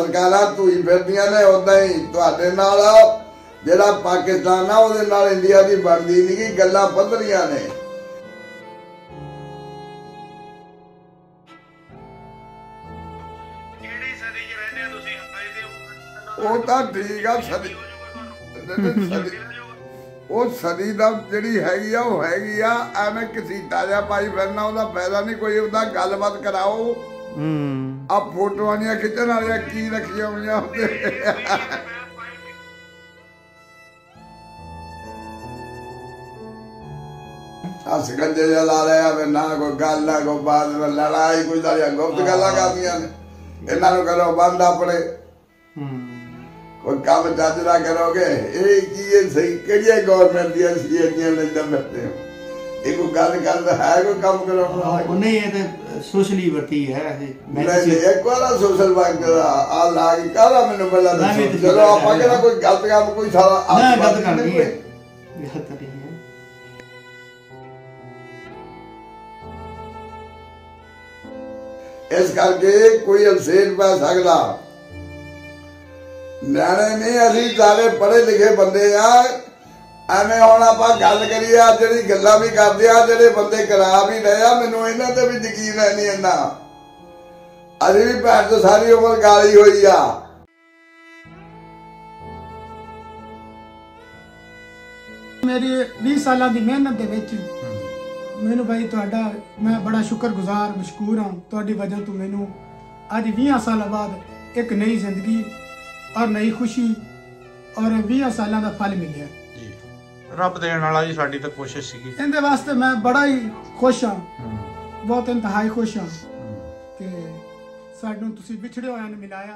सरकारां धूई फिरदियां ने उदां ही तुहाडे नाल जिहड़ा पाकिस्तान आ उहदे नाल इंडिया दी बनदी नहीं गी, गल्लां पद्धरियां ने। ਉਹ ਤਾਂ ਠੀਕ ਆ ਸਦੀ ਉਹ ਸਦੀ ਦਾ ਜਿਹੜੀ ਹੈਗੀ ਆ ਉਹ ਹੈਗੀ ਆ ਐਵੇਂ ਘਸੀਟਾ ਜਿਹਾ ਪਾਈ ਫਿਰਨਾ ਉਹਦਾ ਫਾਇਦਾ ਨਹੀਂ ਕੋਈ। ਉਹਦਾ ਗੱਲਬਾਤ ਕਰਾਓ। ਆ ਫੋਟੋਆਂ ਦੀਆਂ ਖਿੱਚਣ ਵਾਲੀਆਂ ਕੀ ਰੱਖੀਆਂ ਹੋਈਆਂ ਹੁੰਦੇ ਸਕੰਜੇ ਜਿਹਾ ਲਾ ਲਿਆ ਵੀ ਨਾ ਕੋਈ ਗੱਲ ਨਾ ਕੋਈ ਬਾਤ ਲੜਾਈ ਕੋਈ ਸਾਰੀਆਂ ਗੁਪਤ ਗੱਲਾਂ ਕਰਦੀਆਂ ਨੇ। ਇਹਨਾਂ ਨੂੰ ਕਰੋ ਬੰਦ ਆਪਣੇ कोई काम चाचरा करोगे सही कड़िया गवर्नमेंट दिया बैठे हो ये कोई गल कर है कोई काम करो नहीं ये तो सोशली वर्ती है नहीं एक वाला सोशल वर्क आ लाग काला मैंने पहला चलो आप कहना कोई गलत काम कोई सारा ना गलत कर नहीं है गलत नहीं है। इस करके कोई अफसेर पै सकदा ਨਿਆਣੇ ਨਹੀਂ ਅਸੀਂ ਸਾਰੇ ਪੜ੍ਹੇ ਲਿਖੇ ਬੰਦੇ ਆ। ਐਵੇਂ ਹੁਣ ਆਪਾਂ ਗੱਲ ਕਰੀਏ ਆ ਜਿਹੜੀ ਗੱਲਾਂ ਵੀ ਕਰਦੇ ਆ ਜਿਹੜੇ ਬੰਦੇ ਕਰਾ ਵੀ ਰਹੇ ਆ ਮੈਨੂੰ ਇਹਨਾਂ ਤੇ ਵੀ ਯਕੀਨ ਹੈ ਨਹੀਂ ਇੰਨਾ। ਅਸੀਂ ਵੀ ਭੈਣ ਤੋਂ ਸਾਰੀ ਉਮਰ ਗਾਲੀ ਹੋਈ ਆ। मेरी 20 साल की मेहनत मैनू भाई तुहाडा मैं बड़ा शुक्रगुजार मशकूर हाँ। तुहाडी वजह तो मैनू अज 20 साल बाद एक नई जिंदगी और नई खुशी और 20 साल का फल मिले जी। रब देण वाला जी साडी तो कोशिश सी इहदे वास्ते मैं बड़ा ही खुश हाँ, बहुत इंतहाई खुश हाँ कि सानू तुसीं विछड़े होया ने मिलाया।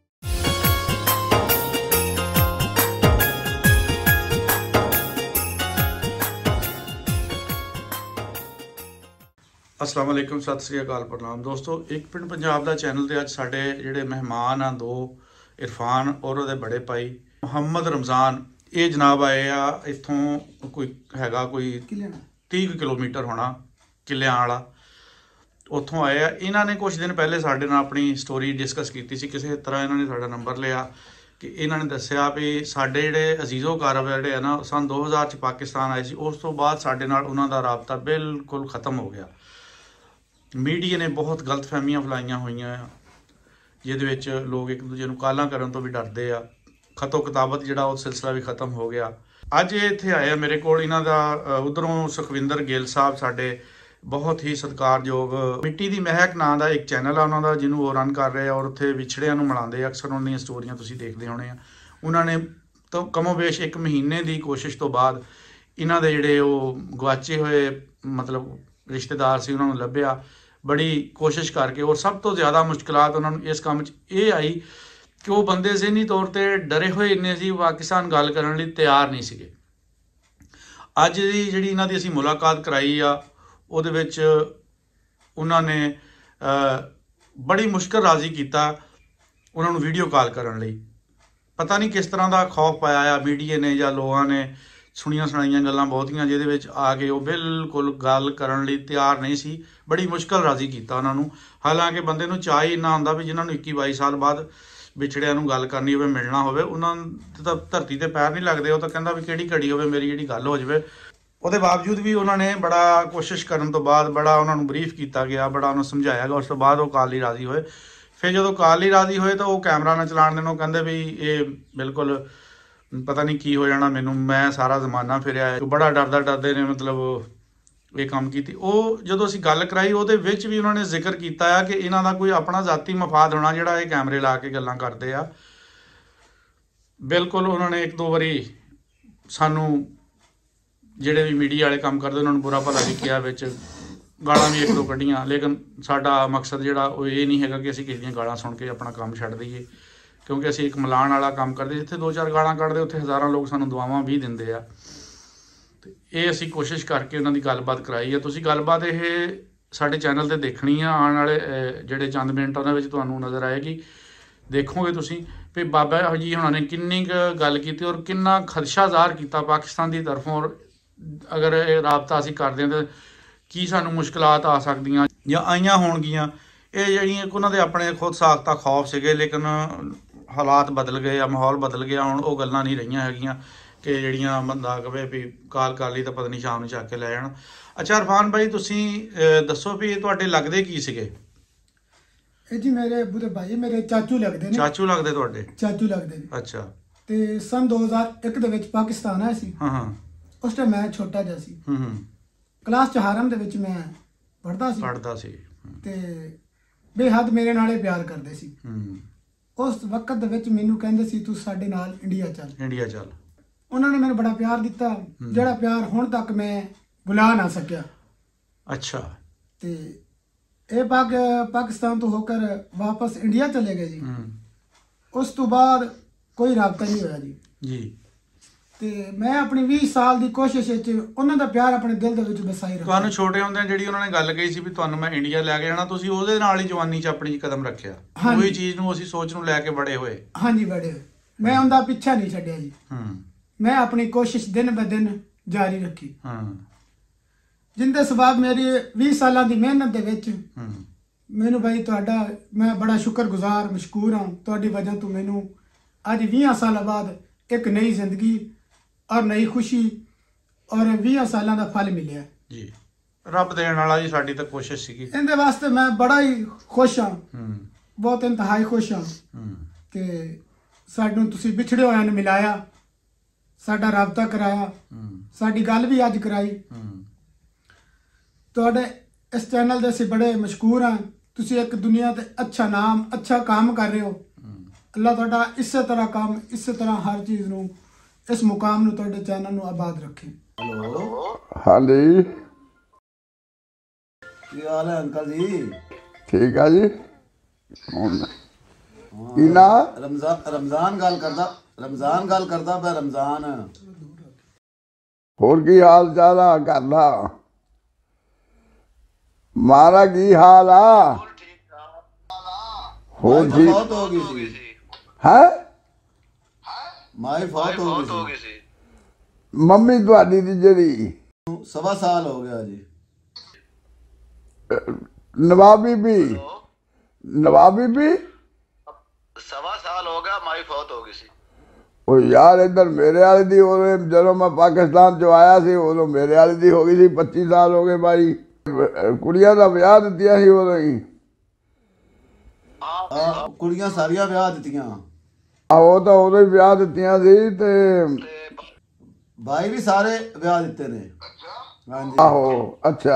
अस्सलाम वालेकुम, सत श्री अकाल, प्रणाम दोस्तों। एक पिंड पंजाब दा चैनल ते अज साडे जिहड़े मेहमान आ दो इरफान और ਉਹਦੇ बड़े भाई मुहम्मद रमज़ान ये जनाब आए आ इत्थों कोई हैगा कोई 30 किलोमीटर होना किलियां वाला उत्थों आए आ। इन्हां ने कुछ दिन पहले साडे नाल अपनी स्टोरी डिस्कस कीती सी। किसी तरह इन्हां ने साडा नंबर लिया कि इन्हां ने दस्सिया भी साडे जिहड़े अजीज़ो कारब जिहड़े है ना सन 2000 च पाकिस्तान आए सी उस तो बाद साडे नाल उन्हां दा राबता बिल्कुल खत्म हो गया। मीडिया ने बहुत गलत फहमियां फैलाइयां होईयां जिहदे विच लोग एक दूजे नूं कालां करन तो भी डरदे आ। खतो किताबत जिहड़ा वो सिलसिला भी खत्म हो गया। अज इत्थे आए मेरे कोल इन्हां दा उधरों सुखविंदर गिल साहब साडे बहुत ही सत्कारयोग मिट्टी दी महक नां दा एक चैनल आ उन्हां दा जिन्हों वो रन कर रहे और उत्थे विछड़ियां नूं मिलांदे अक्सर उन्हां दीयां स्टोरियां तुसीं देखदे होणे आ। उन्हां ने तो कमोबेश 1 महीने की कोशिश तो बाद इन्हां दे जिहड़े वो गवाचे हुए मतलब रिश्तेदार सी उन्हां नूं लभ्या बड़ी कोशिश करके। और सब तो ज़्यादा मुश्किलात उन्होंने इस काम ये आई कि वो बंदे ज़हनी तौर पर डरे हुए इन्ने सी पाकिस्तान गल करने लई तैयार नहीं सीगे। अज दी जिहड़ी इन्हां दी असीं मुलाकात कराई आ उहदे विच उन्होंने बड़ी मुश्किल राजी किया उन्होंने वीडियो कॉल करने लई। पता नहीं किस तरह का खौफ पाया मीडिया ने या लोगों ने सुनिया सुनाइया गल्लां बहुतियां जिहदे विच आ के वो बिल्कुल गल करन लई तैयार नहीं सी। बड़ी मुश्किल राजी किया उन्होंने। हालांकि बंदे नूं चाह ही इन्ना हुंदा भी जिन्हां नूं 21-22 साल बाद विछड़िया नूं गल करनी होवे मिलना होवे उन्हां तां धरती ते पैर नहीं लगदे। वो तां कहंदा भी किहड़ी घड़ी होवे मेरी जिहड़ी गल हो जावे। ਉਹਦੇ बावजूद भी उन्होंने बड़ा कोशिश करने तो बाद बड़ा उन्होंने ब्रीफ किया गया बड़ा उन्होंने समझाया गया। उस तो बाद वो काल ही राजी होए। फिर जो काल ही राजी होए तो वो कैमरा ना चलाने देनों कहते भी ये बिल्कुल पता नहीं की हो जाना मैनू मैं सारा जमाना फिरिया बड़ा डरदा डरदे ने मतलब ये काम की। वो जो असीं गल कराई वो भी उन्होंने जिक्र किया कि इन्हां दा कोई अपना जाती मफाद होना जिहड़ा ये कैमरे ला के गल्लां करदे आ। बिल्कुल उन्होंने 1-2 बारी सानू जिहड़े भी मीडिया वाले काम करते उन्होंने बुरा भला भी किया विच गालां भी 1-2 कढ़ियां। लेकिन साडा मकसद जिहड़ा वो ये नहीं है कि असीं किसी दीयां गालां सुन के अपना काम छड्ड दईए क्योंकि असीं एक मिलाण वाला काम करते जिथे 2-4 गालां कढ़दे उत्थे हज़ारां लोग सानू दुआवां भी दिंदे आ। ते ये असीं कोशिश करके उन्हां दी गलबात कराई है। तुसीं गलबात ये साडे चैनल ते देखनी आ आने वाले जिहड़े चंद मिनट उहदे विच तुहानूं नज़र आएगी देखोगे तुसीं भी बाबा जी हुणां ने किन्नी गल कीती और किन्ना खदशा ज़ाहिर किया पाकिस्तान की तरफों। और अगर ये राबता असीं करदे हां ते की सानूं मुश्किलात आ सकदियां जां आईयां होणगियां ਇਹ ਜਿਹੜੀਆਂ ਉਹਨਾਂ ਦੇ ਆਪਣੇ ਖੁਦ ਸਾਖਤਾ ਖੌਫ ਸੀਗੇ, ਲੇਕਿਨ ਹਾਲਾਤ ਬਦਲ ਗਏ ਆ, ਮਾਹੌਲ ਬਦਲ ਗਿਆ। ਹੁਣ ਉਹ ਗੱਲਾਂ ਨਹੀਂ ਰਹੀਆਂ ਹੈਗੀਆਂ ਕਿ ਜਿਹੜੀਆਂ ਬੰਦਾ ਕਵੇ ਵੀ ਕਾਲ ਕਰ ਲਈ ਤਾਂ ਪਤਾ ਨਹੀਂ ਸ਼ਾਮ ਨੂੰ ਚੱਕ ਕੇ ਲੈ ਜਾਣ। ਅੱਛਾ ਇਰਫਾਨ ਭਾਈ, ਤੁਸੀਂ ਦੱਸੋ ਵੀ ਇਹ ਤੁਹਾਡੇ ਲੱਗਦੇ ਕੀ ਸੀਗੇ? ਇਹ ਜੀ ਮੇਰੇ ਅੱਬੂ ਦੇ ਭਾਈ ਮੇਰੇ ਚਾਚੂ ਲੱਗਦੇ ਨੇ। ਚਾਚੂ ਲੱਗਦੇ ਤੁਹਾਡੇ? ਚਾਚੂ ਲੱਗਦੇ ਨੇ। ਅੱਛਾ। ਤੇ ਸਨ 2001 ਦੇ ਵਿੱਚ ਪਾਕਿਸਤਾਨ ਆਇਆ ਸੀ। ਹਾਂ। ਉਸ ਟਾਈਮ ਮੈਂ ਛੋਟਾ ਜਿਹਾ ਸੀ। ਕਲਾਸ 'ਚ ਹਾਰਮ ਦੇ ਵਿੱਚ ਮੈਂ ਪੜ੍ਹਦਾ ਸੀ ਤੇ ਬੇਹੱਦ ਮੇਰੇ ਨਾਲ ਪਿਆਰ ਕਰਦੇ ਸੀ। ਉਸ ਵਕਤ ਦੇ ਵਿੱਚ ਮੈਨੂੰ ਕਹਿੰਦੇ ਸੀ ਤੂੰ ਸਾਡੇ ਨਾਲ ਇੰਡੀਆ ਚੱਲ। ਉਹਨਾਂ ਨੇ ਮੈਨੂੰ ਬੜਾ ਪਿਆਰ ਦਿੱਤਾ, ਜਿਹੜਾ ਪਿਆਰ ਹੁਣ ਤੱਕ ਮੈਂ ਭੁਲਾ ਨਾ ਸਕਿਆ। ਅੱਛਾ। ਤੇ ਇਹ ਪਾਕਿਸਤਾਨ ਤੋਂ ਹੋकर ਵਾਪਸ ਇੰਡੀਆ ਚਲੇ ਗਏ ਜੀ। ਉਸ ਤੋਂ ਬਾਅਦ ਕੋਈ ਰਾਬਤਾ ਨਹੀਂ ਹੋਇਆ ਜੀ। ਤੇ ਮੈਂ ਆਪਣੀ 20 ਸਾਲ ਦੀ ਕੋਸ਼ਿਸ਼ ਵਿੱਚ ਉਹਨਾਂ ਦਾ ਪਿਆਰ ਆਪਣੇ ਦਿਲ ਦੇ ਵਿੱਚ ਵਸਾਈ ਰੱਖਿਆ। ਤੁਹਾਨੂੰ ਛੋਟੇ ਹੁੰਦਿਆਂ ਜਿਹੜੀ ਉਹਨਾਂ ਨੇ ਗੱਲ ਕਹੀ ਸੀ ਵੀ ਤੁਹਾਨੂੰ ਮੈਂ ਇੰਡੀਆ ਲੈ ਕੇ ਜਾਣਾ, ਤੁਸੀਂ ਉਹਦੇ ਨਾਲ ਹੀ ਜਵਾਨੀ 'ਚ ਆਪਣੀ ਕਦਮ ਰੱਖਿਆ। ਉਹੀ ਚੀਜ਼ ਨੂੰ ਅਸੀਂ ਸੋਚ ਨੂੰ ਲੈ ਕੇ ਬੜੇ ਹੋਏ। ਹਾਂਜੀ, ਬੜੇ ਹੋਏ। ਮੈਂ ਉਹਦਾ ਪਿੱਛਾ ਨਹੀਂ ਛੱਡਿਆ ਜੀ। ਮੈਂ ਆਪਣੀ ਕੋਸ਼ਿਸ਼ ਦਿਨ ਬ ਦਿਨ ਜਾਰੀ ਰੱਖੀ। ਜਿੰਦੇ ਸਬਬ ਮੇਰੀ 20 ਸਾਲਾਂ ਦੀ ਮਿਹਨਤ ਦੇ ਵਿੱਚ ਮੈਨੂੰ ਭਾਈ ਤੁਹਾਡਾ ਮੈਂ ਬੜਾ ਸ਼ੁਕਰਗੁਜ਼ਾਰ ਮਸ਼ਕੂਰ ਹਾਂ। ਤੁਹਾਡੀ ਵਜ੍ਹਾ ਤੋਂ ਮੈਨੂੰ ਅੱਜ 20 ਸਾਲਾਂ ਬਾਅਦ ਇੱਕ ਨਈ ਜ਼ਿੰਦਗੀ ਔਰ ਨਈ ਖੁਸ਼ੀ ਔਰ 20 ਸਾਲਾਂ ਦਾ ਫਲ ਮਿਲਿਆ ਜੀ। ਰੱਬ ਦੇਣ ਵਾਲਾ ਜੀ, ਸਾਡੀ ਤਾਂ ਕੋਸ਼ਿਸ਼ ਸੀਗੀ। ਇਹਦੇ ਵਾਸਤੇ ਮੈਂ ਬੜਾ ਹੀ ਖੁਸ਼ ਹਾਂ, ਬਹੁਤ ਇੰਤਹਾਈ ਖੁਸ਼ ਹਾਂ ਕਿ ਸਾਨੂੰ ਤੁਸੀਂ ਵਿਛੜੇ ਹੋਇਆਂ ਨੂੰ ਮਿਲਾਇਆ, ਸਾਡਾ ਰਾਬਤਾ ਕਰਾਇਆ, ਸਾਡੀ ਗੱਲ ਵੀ ਅੱਜ ਕਰਾਈ। ਤੁਹਾਡੇ ਇਸ ਚੈਨਲ ਦੇ ਅਸੀਂ ਬੜੇ ਮਸ਼ਕੂਰ ਹਾਂ। ਤੁਸੀਂ ਇੱਕ ਦੁਨੀਆ ਤੇ ਅੱਛਾ ਨਾਮ, ਅੱਛਾ ਕੰਮ ਕਰ ਰਹੇ ਹੋ। ਅੱਲਾਹ ਤੁਹਾਡਾ ਇਸੇ ਤਰ੍ਹਾਂ ਕੰਮ, ਇਸੇ ਤਰ੍ਹਾਂ ਹਰ ਚੀਜ਼ ਨੂੰ, ਇਸ ਮੁਕਾਮ ਨੂੰ, ਤੁਹਾਡੇ ਚੈਨਲ ਨੂੰ ਆਬਾਦ ਰੱਖੇ। ਹੈਲੋ। ਹਾਂਜੀ, ਕੀ ਹਾਲ ਹੈ ਅੰਕਲ ਜੀ? ਠੀਕ ਆ ਜੀ। ਕੀ ਨਾ ਰਮਜ਼ਾਨ ਗੱਲ ਕਰਦਾ ਪਿਆ। ਰਮਜ਼ਾਨ ਹੋਰ ਕੀ ਹਾਲ ਚਾਲ ਆ? ਕਰਦਾ ਮਾਰਾ ਕੀ ਹਾਲ ਆ? ਹੋਰ ਠੀਕ ਹੋ ਗਈ ਸੀ। ਹੈ ਮਾਈ ਫੌਤ ਹੋ ਗਈ ਸੀ। ਮੰਮੀ ਤੁਹਾਡੀ ਦੀ ਜਿਹੜੀ 1.25 ਸਾਲ ਹੋ ਗਿਆ ਜੀ। ਨਵਾਬ ਬੀਬੀ 1.25 ਸਾਲ ਹੋ ਗਿਆ, ਮਾਈ ਫੌਤ ਹੋ ਗਈ ਸੀ। ਉਹ ਯਾਰ ਇੱਧਰ ਮੇਰੇ ਵਾਲੇ ਦੀ ਉਦੋਂ ਜਦੋਂ ਮੈਂ ਪਾਕਿਸਤਾਨ ਚੋਂ ਆਇਆ ਸੀ ਉਦੋਂ ਮੇਰੇ ਵਾਲੇ ਦੀ ਹੋ ਗਈ ਸੀ। 25 ਸਾਲ ਹੋ ਗਏ ਬਾਈ। ਕੁੜੀਆਂ ਦਾ ਵਿਆਹ ਦਿੱਤੀਆਂ ਸੀ ਉਦੋਂ ਹੀ। ਕੁੜੀਆਂ ਸਾਰੀਆਂ ਵਿਆਹ ਦਿੱਤੀਆਂ। ਆਹੋ ਤਾਂ ਉਦੋਂ ਹੀ ਵਿਆਹ ਦਿੱਤੀਆਂ ਸੀ ਤੇ ਭਾਈ ਵੀ ਸਾਰੇ ਵਿਆਹ ਦਿੱਤੇ ਨੇ। ਹਾਂਜੀ। ਆਹੋ। ਅੱਛਾ।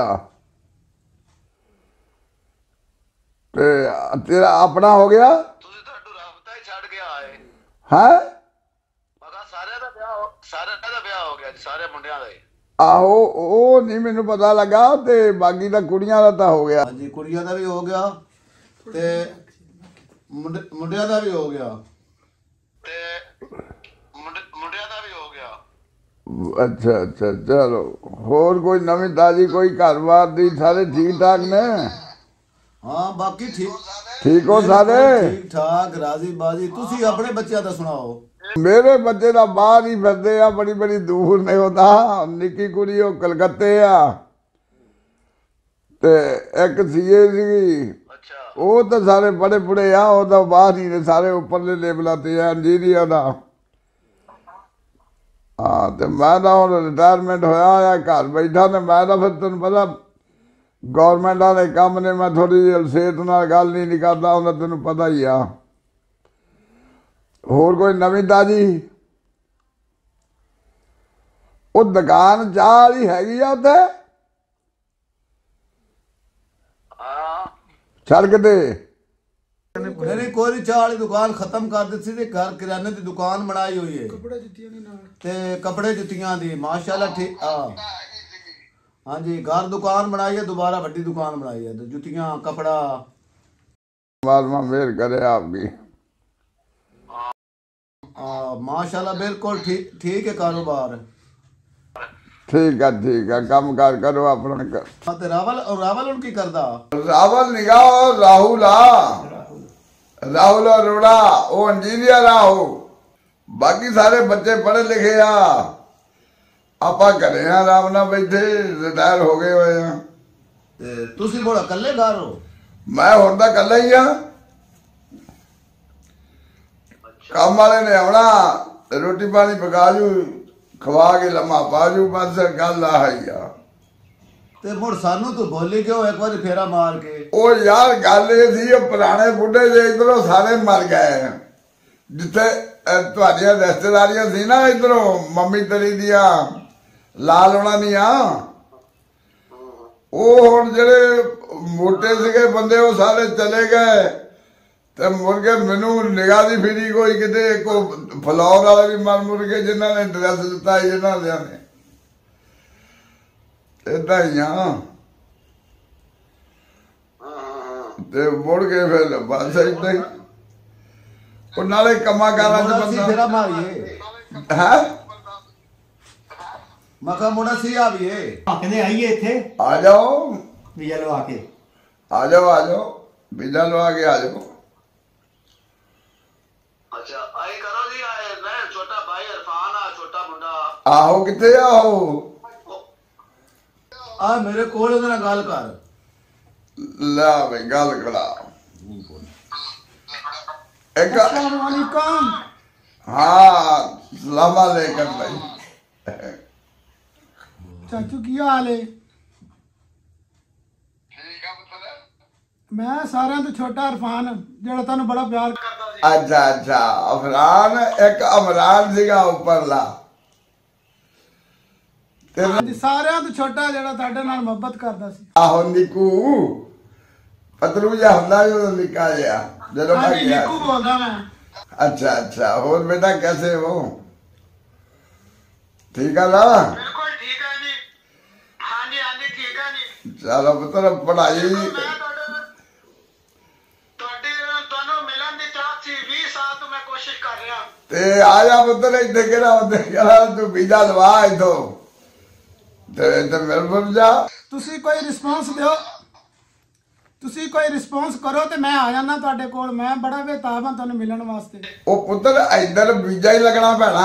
ਤੇ ਤੇਰਾ ਆਪਣਾ ਹੋ ਗਿਆ? ਤੁਸੀਂ ਤੁਹਾਨੂੰ ਰਾਬਤਾ ਹੀ ਛੱਡ ਕੇ ਆਏ। ਹੈ ਮਗਾ ਸਾਰਿਆਂ ਦਾ ਵਿਆਹ ਹੋ ਗਿਆ ਜੀ, ਸਾਰੇ ਮੁੰਡਿਆਂ ਦਾ ਹੀ। ਆਹੋ, ਉਹ ਨਹੀਂ ਮੈਨੂੰ ਪਤਾ ਲੱਗਾ। ਤੇ ਬਾਕੀ ਤਾਂ ਕੁੜੀਆਂ ਦਾ ਤਾਂ ਹੋ ਗਿਆ। ਹਾਂਜੀ, ਕੁੜੀਆਂ ਦਾ ਵੀ ਹੋ ਗਿਆ ਤੇ ਮੁੰਡਿਆਂ ਦਾ ਵੀ ਹੋ ਗਿਆ। ਅੱਛਾ। ਚਲੋ, ਹੋਰ ਕੋਈ ਨਵੀਂ ਤਾਜ਼ੀ, ਕੋਈ ਘਰ-ਬਾਰ ਦੀ? ਸਾਰੇ ਠੀਕ ਠਾਕ ਨੇ? ਹਾਂ, ਬਾਕੀ ਠੀਕ ਹੋ ਸਾਰੇ? ਠੀਕ ਠਾਕ, ਰਾਜ਼ੀ ਬਾਜ਼ੀ। ਤੁਸੀਂ ਆਪਣੇ ਬੱਚਿਆਂ ਦਾ ਸੁਣਾਓ। ਮੇਰੇ ਬੱਚੇ ਤਾਂ ਬਾਹਰ ਹੀ ਫਿਰਦੇ ਆ, ਬੜੀ ਦੂਰ ਨਹੀਂ ਹੁੰਦਾ। ਨਿੱਕੀ ਕੁੜੀ ਉਹ ਕਲਕੱਤੇ ਆ ਤੇ ਇੱਕ ਸੀਏ ਸੀਗੀ, ਉਹ ਤਾਂ ਸਾਰੇ ਬੜੇ ਬੁੜੇ ਆ। ਉਹ ਤਾਂ ਬਾਹਰ ਹੀ ਨੇ, ਸਾਰੇ ਉੱਪਰਲੇ ਲੈਵਲਾਂ ਤੇ ਆ, ਇੰਜੀਨੀਅਰ ਦਾ। ਹਾਂ, ਤੇ ਮੈਂ ਤਾਂ ਹੁਣ ਰਿਟਾਇਰਮੈਂਟ ਹੋਇਆ ਘਰ ਬੈਠਾ। ਤੇ ਮੈਂ ਤਾਂ ਫਿਰ ਤੈਨੂੰ ਪਤਾ ਗੌਰਮੈਂਟਾਂ ਦੇ ਕੰਮ ਨੇ, ਮੈਂ ਥੋੜ੍ਹੀ ਜਿਹੀ ਸਿਹਤ ਨਾਲ ਗੱਲ ਨਹੀਂ ਕਰਦਾ ਹੁੰਦਾ, ਤੈਨੂੰ ਪਤਾ ਹੀ ਆ। ਹੋਰ ਕੋਈ ਨਵੀਂ ਤਾਜ਼ੀ? ਉਹ ਦੁਕਾਨ ਚਾਹ ਵਾਲੀ ਹੈਗੀ ਆ ਉੱਥੇ ਸੜਕ ਤੇ? ਨਹੀਂ, ਕੋਈ ਚਾਹ ਵਾਲੀ ਦੁਕਾਨ ਖਤਮ ਕਰ ਦਿੱਤੀ ਤੇ ਘਰ ਕਿਰਾਨੇ ਦੀ ਦੁਕਾਨ ਬਣਾਈ ਹੋਈ ਹੈ। ਤੇ ਕੱਪੜੇ ਜੁੱਤੀਆਂ ਦੀ ਮਾਸ਼ਾਅੱਲਾ ਠੀਕ। ਹਾਂਜੀ, ਘਰ ਦੁਕਾਨ ਬਣਾਈ ਹੈ, ਦੁਬਾਰਾ ਵੱਡੀ ਦੁਕਾਨ ਬਣਾਈ ਹੈ, ਜੁੱਤੀਆਂ, ਕਪੜਾ। ਮਾਲਮਾ ਮੇਰ करे आपकी। माशाल्लाह, बिल्कुल ठीक है कारोबार। ठीक है, काम कार करो अपना। ते रावल उनकी करदा? रावल निगाह राहुल अरोड़ा वो इंजीनियर आ। हो बाकी सारे बच्चे पढ़े लिखे आ। ਆਪਾਂ ਘਰੇ ਆ, ਆਰਾਮ ਨਾਲ ਬੈਠੇ, ਰਿਟਾਇਰ ਹੋ ਗਏ ਹੋਏ ਆ। ਤੇ ਤੁਸੀਂ ਬੜਾ ਇਕੱਲੇ ਘਰ ਹੋ? ਮੈਂ ਹੁਣ ਤਾਂ ਇਕੱਲਾ ਹੀ ਆ। ਕੰਮ ਵਾਲੇ ਨੇ ਆਉਣਾ, ਰੋਟੀ ਪਾਣੀ ਪਕਾ ਜੂ, ਖਵਾ ਕੇ ਲੰਮਾ ਪਾ ਜੂ, ਬਸ ਗੱਲ ਆਹੀ ਆ। ਤੇ ਮੁੜ ਸਾਨੂੰ ਤੂੰ ਬੋਲੀ ਕਿਉਂ ਇੱਕ ਵਾਰੀ ਫੇਰਾ ਮਾਰ ਕੇ? ਉਹ ਯਾਰ ਗੱਲ ਇਹ ਸੀ, ਉਹ ਪੁਰਾਣੇ ਬੁੱਢੇ ਜੇ ਇਧਰੋਂ ਸਾਰੇ ਮਰ ਗਏ, ਜਿੱਥੇ ਤੁਹਾਡੀਆਂ ਰਿਸ਼ਤੇਦਾਰੀਆਂ ਸੀ ਨਾ ਇਧਰੋਂ ਮੰਮੀ ਤੇਰੀ ਦੀਆਂ ਲਾਲ ਹੋਣਾ ਦੀਆਂ, ਉਹ ਹੁਣ ਜਿਹੜੇ ਮੋਟੇ ਸੀਗੇ ਬੰਦੇ ਉਹ ਸਾਰੇ ਚਲੇ ਗਏ ਤੇ ਮੁੜ ਕੇ ਮੈਨੂੰ ਨਿਗਾਹ ਦੀ ਫਿਰੀ ਕੋਈ ਕਿਤੇ ਕੋ ਫਲੌਰ ਵਾਲੇ ਵੀ ਮਰ ਮੁੜ ਕੇ ਜਿਨ੍ਹਾਂ ਨੇ ਡਰੈਸ ਦਿੱਤਾ ਇਹਨਾਂ ਲਿਆਂ ਨੇ। ਏਦਾਂ ਹੀ ਆ ਤੇ ਮੁੜ ਕੇ ਫਿਰ ਬਸ ਏਦਾਂ ਹੀ। ਉਹ ਨਾਲੇ ਕੰਮਾਂ ਕਾਰਾਂ ਚ ਬੰਦਾ ਫੇਰਾ ਮਾਰੀਏ ਹੈ। ਮੈਂ ਕਿਹਾ ਮੁੰਡਾ ਸੀ ਆਵੀਏ, ਕਹਿੰਦੇ ਆਈਏ ਇੱਥੇ, ਆ ਜਾਓ ਵੀਜ਼ਾ ਲਵਾ ਕੇ, ਆ ਜਾਓ ਆ ਜਾਓ, ਵੀਜ਼ਾ ਲਵਾ ਕੇ ਆ ਜਾਓ। अच्छा आई करो जी, आए मैं छोटा भाई इरफान आ, छोटा मुंडा ਆਹੋ ਕਿੱਥੇ ਆਹੋ? ਆ ਮੇਰੇ ਕੋਲ ਉਹਦੇ ਨਾਲ ਗੱਲ ਕਰ। ਲੈ ਬਈ ਗੱਲ ਕਰਾ ਇੱਕ। अस्सलाम वालेकुम। ਹਾਂ ਸਲਾਮ ਅਲੈਕਮ ਭਾਈ। ਚਾਚੂ ਕੀ ਹਾਲ ਹੈ? ਮੈਂ ਸਾਰਿਆਂ ਤੋਂ ਛੋਟਾ ਇਰਫਾਨ, ਜਿਹੜਾ ਤੁਹਾਨੂੰ ਬੜਾ ਪਿਆਰ करता जी। ਅੱਛਾ ਅੱਛਾ, ਅਫਰਾਨ ਇੱਕ ਅਮਰਾਨ ਸੀਗਾ ਉੱਪਰਲਾ ਤੇ ਹਾਂਜੀ, ਸਾਰਿਆਂ ਤੋਂ ਛੋਟਾ ਜਿਹੜਾ ਤੁਹਾਡੇ ਨਾਲ ਮੁਹੱਬਤ ਕਰਦਾ ਸੀ। ਆਹੋ ਨਿੱਕੂ ਪਤਲੂ ਜਿਹਾ ਹੁੰਦਾ ਜਦੋਂ ਨਿੱਕਾ ਜਿਹਾ ਜਦੋਂ ਮੈਂ ਹਾਂਜੀ, ਗਿਆ। ਨਿੱਕੂ ਬੋਲਦਾ ਮੈਂ। अच्छा अच्छा, और बेटा कैसे हो? ठीक है ना? बिल्कुल ठीक है जी। हाँ जी हाँ जी ठीक है जी। चलो पुत्र पढ़ाई मैं ਤੁਹਾਨੂੰ ਮਿਲਣ ਦੀ ਚਾਹ ਸੀ, 20 ਸਾਲ ਤੋਂ ਮੈਂ ਕੋਸ਼ਿਸ਼ ਕਰ ਰਿਹਾ। ते आजा पुत्र इतने केड़ा होते करा तू वीजा लवा इथो ते मेलबर्न जा। ਤੁਸੀਂ ਕੋਈ ਰਿਸਪੌਂਸ ਦਿਓ, ਤੁਸੀਂ ਕੋਈ ਰਿਸਪੌਂਸ ਕਰੋ ਤੇ ਮੈਂ ਆ ਜਾਣਾ ਤੁਹਾਡੇ ਕੋਲ। ਮੈਂ ਬੜਾ ਬੇਤਾਬ ਹਾਂ ਤੁਹਾਨੂੰ ਮਿਲਣ ਵਾਸਤੇ। ਉਹ ਪੁੱਤਰ ਇਧਰ ਵੀਜ਼ਾ ਹੀ ਲੱਗਣਾ ਪੈਣਾ।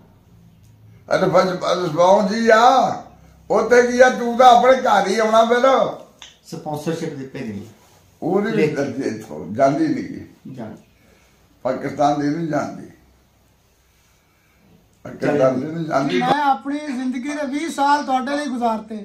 ਰਿਸਪੌਂਸ ਜੀ ਆ ਉੱਥੇ ਕੀ ਆ, ਤੂੰ ਤਾਂ ਆਪਣੇ ਘਰ ਹੀ ਆਉਣਾ ਫਿਰ। ਸਪਾਂਸਰਸ਼ਿਪ ਦਿੱਤੇ ਗਈ ਉਹਦੀ ਵੀ ਦਰਜੇ ਇੱਥੋਂ ਜਾਂਦੀ ਨਹੀਂ, ਜਾਣ ਪਾਕਿਸਤਾਨ ਦੀ ਨਹੀਂ ਜਾਂਦੀ, ਪਾਕਿਸਤਾਨ ਦੀ ਨਹੀਂ ਜਾਂਦੀ। ਮੈਂ ਆਪਣੀ ਜ਼ਿੰਦਗੀ ਦੇ 20 ਸਾਲ ਤੁਹਾਡੇ ਲਈ ਗੁਜ਼ਾਰਤੇ।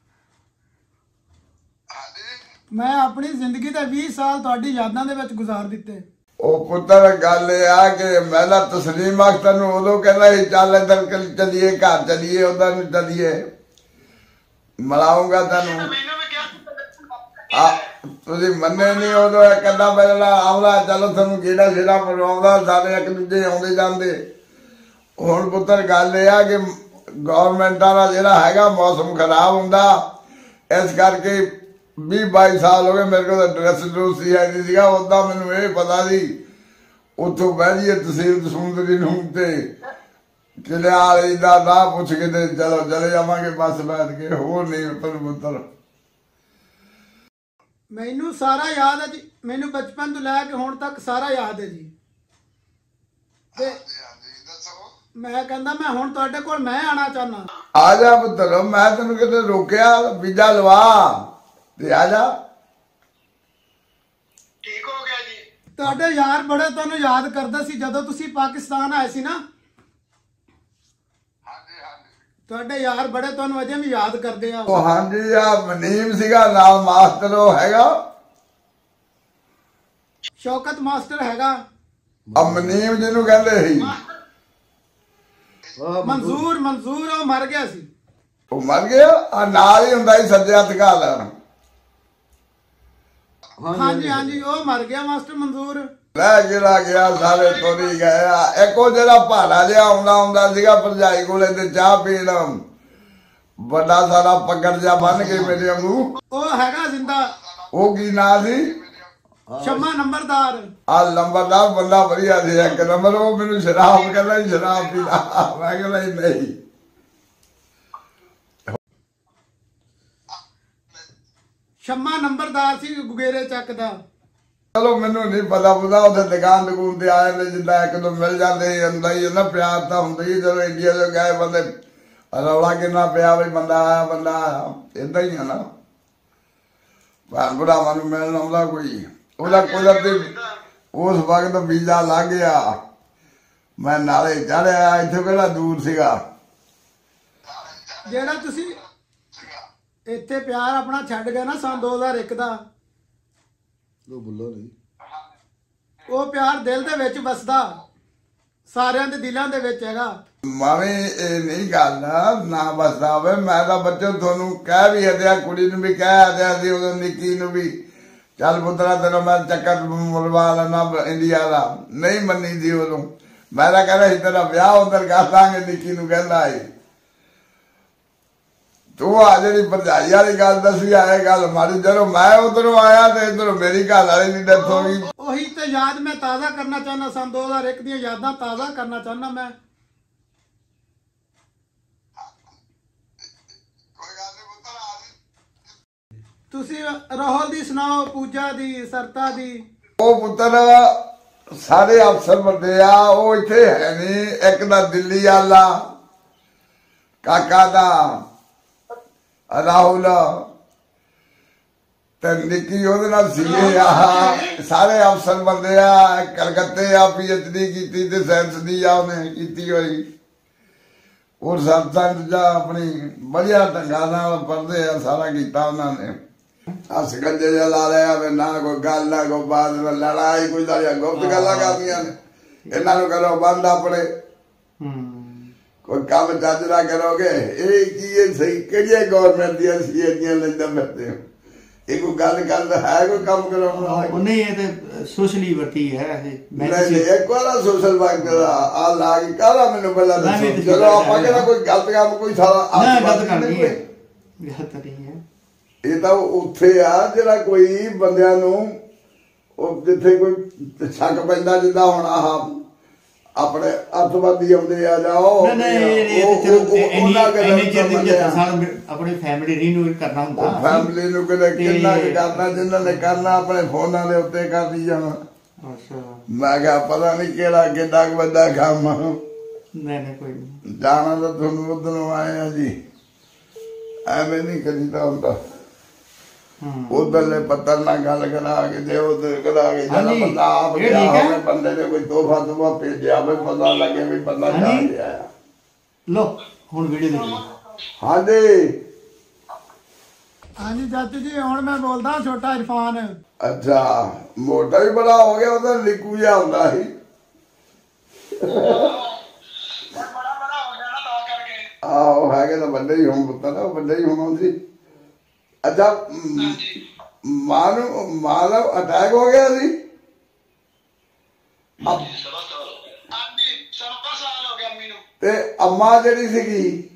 ਮੈਂ ਆਪਣੀ ਜ਼ਿੰਦਗੀ ਦੇ 20 ਸਾਲ ਤੁਹਾਡੀ ਯਾਦਾਂ ਦੇ ਵਿੱਚ ਗੁਜ਼ਾਰ ਦਿੱਤੇ। ਉਹ ਪੁੱਤਰ ਗੱਲ ਇਹ ਆ ਕਿ ਮੈਂ ਤਾਂ ਤਸਲੀਮ ਅਖਤਰ ਨੂੰ ਉਦੋਂ ਕਹਿੰਦਾ ਸੀ ਚੱਲ ਇੱਧਰ ਚੱਲੀਏ, ਘਰ ਚੱਲੀਏ, ਉਧਰ ਨੂੰ ਚੱਲੀਏ, ਮਿਲਾਉਂਗਾ ਤੈਨੂੰ। ਮੈਨੂੰ ਵੀ ਕਿਹਾ ਆ ਤੁਸੀਂ ਮੰਨੇ ਨਹੀਂ ਉਦੋਂ ਇੱਕ ਅੱਧਾ ਪਹਿਲਾਂ ਆਉਂਦਾ, ਚਲੋ ਤੁਹਾਨੂੰ ਕਿਹੜਾ ਛੇੜਾ ਮਰਵਾਉਂਦਾ, ਸਾਰੇ ਇੱਕ ਦੂਜੇ ਆਉਂਦੇ ਜਾਂਦੇ। ਹੁਣ ਪੁੱਤਰ ਗੱਲ ਇਹ ਆ ਕਿ ਗੌਰਮੈਂਟਾਂ ਦਾ ਜਿਹੜਾ ਹੈਗਾ ਮੌਸਮ ਖਰਾਬ ਹੁੰਦਾ, ਇਸ ਕਰਕੇ 20-22 ਸਾਲ ਹੋ ਗਏ ਮੇਰੇ ਕੋਲ ਡਰੈਸ ਡਰੂਸ ਸੀ ਆਈ ਸੀਗਾ। ਉਦਾਂ ਮੈਨੂੰ ਇਹ ਪਤਾ ਸੀ ਉੱਥੋਂ ਬਹਿ ਜਾਈਏ ਤਹਿਸੀਲ ਦਸੂੰਦਰੀ ਨੂੰ ਤੇ ਕਿਲੇ ਵਾਲੀ ਦਾ ਰਾਹ ਪੁੱਛ ਕੇ ਤੇ ਚਲੋ ਚਲੇ ਜਾਵਾਂਗੇ ਬੱਸ ਬੈਠ ਕੇ, ਹੋਰ ਨਹੀਂ ਪੁੱਤਰ। ਮੈਨੂੰ ਸਾਰਾ ਯਾਦ ਹੈ ਜੀ, ਮੈਨੂੰ ਬਚਪਨ ਤੋਂ ਲੈ ਕੇ ਹੁਣ ਤੱਕ ਸਾਰਾ ਯਾਦ ਹੈ ਜੀ। ਤੇ ਮੈਂ ਕਹਿੰਦਾ ਮੈਂ ਹੁਣ ਤੁਹਾਡੇ ਕੋਲ ਮੈਂ ਆਣਾ ਚਾਹਨਾ। ਆ ਜਾ ਪੁੱਤਰ, ਮੈਂ ਤੈਨੂੰ ਕਿਤੇ ਰੋਕਿਆ? ਵੀਜ਼ਾ ਲਵਾ ਤੇ ਆ ਜਾ। ਠੀਕ ਹੋ ਗਿਆ ਜੀ। ਤੁਹਾਡੇ ਯਾਰ ਬੜੇ ਤੁਹਾਨੂੰ ਯਾਦ ਕਰਦੇ ਸੀ ਜਦੋਂ ਤੁਸੀਂ ਪਾਕਿਸਤਾਨ ਆਏ ਸੀ ਨਾ। ਤੁਹਾਡੇ ਯਾਰ ਬੜੇ ਤੁਹਾਨੂੰ ਅਜੇ ਵੀ ਯਾਦ ਕਰਦੇ ਆ। ਉਹ ਹਾਂਜੀ ਆ ਮਨੀਮ ਸੀਗਾ ਨਾਲ, ਮਾਸਟਰ ਉਹ ਹੈਗਾ ਸ਼ੌਕਤ ਮਾਸਟਰ ਹੈਗਾ, ਆ ਮਨੀਮ ਜਿਹਨੂੰ ਕਹਿੰਦੇ ਸੀ। ਮਨਜ਼ੂਰ ਉਹ ਮਰ ਗਿਆ ਸੀ। ਉਹ ਮਰ ਗਿਆ, ਆ ਨਾਲ ਹੀ ਹੁੰਦਾ ਸੀ ਸੱਜੇ ਹੱਥ ਘਾਲ। ਹਾਂਜੀ ਉਹ ਮਰ ਗਿਆ ਮਾਸਟਰ ਮਨਜ਼ੂਰ। ਲੈ ਜਿਹੜਾ ਗਿਆ ਸਾਰੇ ਤੋਰੀ ਗਏ ਆ। ਇੱਕ ਉਹ ਜਿਹੜਾ ਭਾੜਾ ਜਿਹਾ ਆਉਂਦਾ ਸੀਗਾ ਭਰਜਾਈ ਕੋਲੇ ਤੇ ਚਾਹ ਪੀਣ, ਵੱਡਾ ਸਾਰਾ ਪੱਗੜ ਜਿਹਾ ਬੰਨ ਕੇ ਮੇਰੇ ਵਾਂਗੂ, ਉਹ ਹੈਗਾ ਜ਼ਿੰਦਾ, ਉਹ ਕੀ ਨਾਂ ਸੀ? ਸ਼ਮਾ ਨੰਬਰਦਾਰ। ਆ ਲੰਬਰਦਾਰ ਬੰਦਾ ਵਧੀਆ ਸੀ ਇੱਕ ਨੰਬਰ। ਉਹ ਮੈਨੂੰ ਸ਼ਰਾਬ ਕਹਿੰਦਾ ਸੀ ਸ਼ਰਾਬ ਪੀ ਲਾ, ਮੈਂ ਕਹਿੰਦਾ ਸੀ ਨਹੀਂ। ਸ਼ਮਾ ਨੰਬਰਦਾਰ ਸੀ ਗੁਗੇਰੇ ਚੱਕ ਦਾ। ਚਲੋ ਮੈਨੂੰ ਨਹੀਂ ਪਤਾ ਉੱਥੇ ਦੁਕਾਨ ਤੇ ਆਏ ਨੇ, ਜਿੱਦਾਂ ਇੱਕ ਦੋ ਮਿਲ ਜਾਂਦੇ ਹੁੰਦਾ ਹੀ ਨਾ, ਪਿਆਰ ਤਾਂ ਹੁੰਦਾ ਹੀ। ਜਦੋਂ ਇੰਡੀਆ ਤੋਂ ਗਏ ਬੰਦੇ ਰੌਲਾ ਕਿੰਨਾ ਪਿਆ ਵੀ ਬੰਦਾ ਆਇਆ ਏਦਾਂ ਹੀ ਆ ਨਾ। ਭੈਣ ਭਰਾਵਾਂ ਨੂੰ ਮਿਲਣ ਆਉਂਦਾ ਕੋਈ, ਉਹਦਾ ਕੁਦਰਤੀ ਉਸ ਵਕਤ ਵੀਜ਼ਾ ਲੰਘ ਗਿਆ, ਮੈਂ ਨਾਲੇ ਚੜਿਆ, ਇੱਥੇ ਕਿਹੜਾ ਦੂਰ ਸੀਗਾ। ਜਿਹੜਾ ਤੁਸੀਂ ਇੱਥੇ ਪਿਆਰ ਆਪਣਾ ਛੱਡ ਗਏ ਨਾ ਸੰਨ 2001 ਦਾ, ਉਹ ਬੁੱਲੋ ਨਹੀਂ, ਉਹ ਪਿਆਰ ਦਿਲ ਦੇ ਵਿੱਚ ਵਸਦਾ, ਸਾਰਿਆਂ ਦੇ ਦਿਲਾਂ ਦੇ ਵਿੱਚ ਹੈਗਾ। ਮਾਵੇਂ ਇਹ ਨਹੀਂ ਗੱਲ ਨਾ ਵਸਦਾ ਹੋਵੇ, ਮੈਂ ਤਾਂ ਬੱਚੋ ਤੁਹਾਨੂੰ ਕਹਿ ਵੀ ਹਟਿਆ, ਕੁੜੀ ਨੂੰ ਵੀ ਕਹਿ ਹਟਿਆ ਸੀ, ਉਦੋਂ ਨਿੱਕੀ ਨੂੰ ਵੀ, ਚੱਲ ਪੁੱਤਰਾ ਤੈਨੂੰ ਮੈਂ ਚੱਕਰ ਮਰਵਾ ਲੈਣਾ ਇੰਡੀਆ ਦਾ, ਨਹੀਂ ਮੰਨੀ ਸੀ ਉਦੋਂ। ਮੈਂ ਤਾਂ ਕਹਿੰਦਾ ਸੀ ਤੇਰਾ ਵਿਆਹ ਉਧਰ ਕਰ ਦਾਂਗੇ, ਨਿੱਕੀ ਨੂੰ ਕਹਿੰਦਾ ਸੀ। ਤੂੰ ਆ ਜਿਹੜੀ ਭਰਜਾਈ ਵਾਲੀ ਗੱਲ ਦੱਸੀ ਆ, ਇਹ ਗੱਲ ਮਾਰੀ। ਜਦੋਂ ਮੈਂ ਉਧਰੋਂ ਆਇਆ ਤੇ ਇਧਰੋਂ ਮੇਰੀ ਘਰ ਵਾਲੀ ਦੀ ਡੈਥ ਹੋ ਗਈ। ਉਹੀ ਤੇ ਯਾਦ ਮੈਂ ਤਾਜ਼ਾ ਕਰਨਾ ਚਾਹੁੰਦਾ, ਸੰਨ 2001 ਦੀਆਂ ਯਾਦਾਂ ਤਾਜ਼ਾ ਕਰਨਾ ਚਾਹੁੰਦਾ ਮੈਂ। ਤੁਸੀਂ ਰਾਹੁਲ ਦੀ ਸੁਣਾਓ, ਪੂਜਾ ਦੀ, ਸਰਤਾ ਦੀ। ਉਹ ਪੁੱਤਰ ਸਾਰੇ ਅਫਸਰ ਬੰਦੇ ਆ, ਉਹ ਇੱਥੇ ਹੈ ਨਹੀਂ। ਇੱਕ ਦਾ ਦਿੱਲੀ ਵਾਲਾ ਕਾਕਾ ਦਾ ਰਾਹੁਲ ਤੇ ਨਿੱਕੀ ਉਹਦੇ ਨਾਲ ਸੀਗੇ ਆ, ਸਾਰੇ ਅਫਸਰ ਬੰਦੇ ਆ। ਕਲਕੱਤੇ ਆ, PhD ਕੀਤੀ ਤੇ ਸਾਇੰਸ ਦੀ ਆ ਉਹਨੇ ਕੀਤੀ ਹੋਈ। ਉਹ ਸਤਸੰਗ ਜਾਂ ਆਪਣੀ ਵਧੀਆ ਢੰਗਾਂ ਨਾਲ ਪੜ੍ਹਦੇ ਆ, ਸਾਰਾ ਕੀਤਾ ਉਹਨਾਂ ਨੇ। ਹੱਸ ਗੰਜੇ ਜਿਹਾ ਲਾ ਲਿਆ ਵੀ ਨਾ ਕੋਈ ਗੱਲ ਨਾ ਕੋਈ ਬਾਤ, ਲੜਾਈ ਕੋਈ ਦਾ ਗੁਪਤ ਗੱਲਾਂ ਕਰਦੀਆਂ ਨੇ। ਇਹਨਾਂ ਨੂੰ ਕਰੋ ਬੰਦ ਆਪਣੇ, ਕੋਈ ਕੰਮ ਚੱਜ ਨਾ ਕਰੋਗੇ। ਇਹ ਕੀ ਹੈ ਸਹੀ, ਕਿਹੜੀਆਂ ਗੌਰਮੈਂਟ ਦੀਆਂ ਸੀਆਂ ਲੈਂਦਾ ਫਿਰਦੇ ਹੋ? ਇਹ ਕੋਈ ਗੱਲ ਕਰਦਾ ਹੈ, ਕੋਈ ਕੰਮ ਕਰਾਉਣਾ ਉਹਨੇ ਇਹ ਤੇ ਸੋਸ਼ਲੀ ਵਰਤੀ ਹੈ। ਨਹੀਂ ਇੱਕ ਵਾਰ ਸੋਸ਼ਲ ਵਰਕ ਦਾ ਆ ਲਾ ਕੇ ਕਾਹਦਾ ਮੈਨੂੰ ਪਹਿਲਾਂ ਦੱਸੋ। ਚਲੋ ਆਪਾਂ ਕਹਿੰਦਾ ਕੋਈ ਗਲਤ ਕੰਮ ਕੋਈ ਸਾਰਾ ਗਲਤ ਕਰਨੀ ਹੈ, ਗਲਤ ਨਹੀਂ ਹੈ। ਇਹ ਤਾਂ ਉੱਥੇ ਆ ਜਿਹੜਾ ਕੋਈ ਬੰਦਿਆਂ ਨੂੰ, ਉਹ ਜਿੱਥੇ ਕੋਈ ਸ਼ੱਕ ਪੈਂਦਾ, ਜਿੱਦਾਂ ਹੁਣ ਆਹ ਆਪਣੇ ਅੱਤਵਾਦੀ ਆਉਂਦੇ ਆ ਜਾਓ, ਆਪਣੀ ਫੈਮਿਲੀ ਰੀਨਿਊ ਕਰਨਾ ਹੁੰਦਾ, ਫੈਮਿਲੀ ਨੂੰ ਕਿੰਨਾ ਕਰਨਾ, ਜਿੰਨਾਂ ਨੇ ਕਰਨਾ ਆਪਣੇ ਫੋਨਾਂ ਦੇ ਉੱਤੇ ਕਰਦੀ ਜਾਣਾ। ਮੈਂ ਕਿਹਾ ਪਤਾ ਨਹੀਂ ਕਿਹੜਾ ਕਿੱਡਾ ਵੱਡਾ ਕੰਮ। ਨਹੀਂ ਕੋਈ ਨਹੀਂ, ਜਾਣਾ ਤਾਂ ਤੁਹਾਨੂੰ ਉਧਰੋਂ ਆਏ ਆ ਜੀ, ਐਵੇਂ ਨਹੀਂ ਕਰੀਦਾ ਹੁੰਦਾ। ਉਧਰਲੇ ਪੱਤਰ ਨਾਲ ਗੱਲ ਕਰਾ ਕੇ ਦੇ, ਉਧਰ ਕਰਾ ਕੇ ਜਿਹੜਾ ਬੰਦਾ ਆਪ ਗਿਆ ਹੋਵੇ, ਬੰਦੇ ਨੇ ਕੋਈ ਤੋਹਫਾ ਭੇਜਿਆ ਹੋਵੇ, ਪਤਾ ਲੱਗੇ ਵੀ ਬੰਦਾ ਜਾ ਰਿਹਾ। ਲੋ ਹੁਣ ਵੀਡੀਓ ਦੇਖੋ। ਹਾਂਜੀ ਹਾਂਜੀ ਚਾਚੂ ਜੀ, ਹੁਣ ਮੈਂ ਬੋਲਦਾ ਛੋਟਾ ਇਰਫਾਨ। ਅੱਛਾ, ਮੋਟਾ ਵੀ ਬੜਾ ਹੋ ਗਿਆ, ਉਹਦਾ ਨਿੱਕੂ ਜਿਹਾ ਹੁੰਦਾ ਸੀ। ਆਹੋ ਹੈਗੇ ਤਾਂ ਵੱਡੇ ਹੀ ਹੁਣ ਪੁੱਤਰ, ਵੱਡੇ ਹੀ ਹੁਣ ਸੀ। ਅੱਛਾ, ਮਾਂ ਦਾ ਅਟੈਕ ਹੋ ਗਿਆ ਸੀ? ਤੇ ਅੰਮਾ ਜਿਹੜੀ ਸੀਗੀ,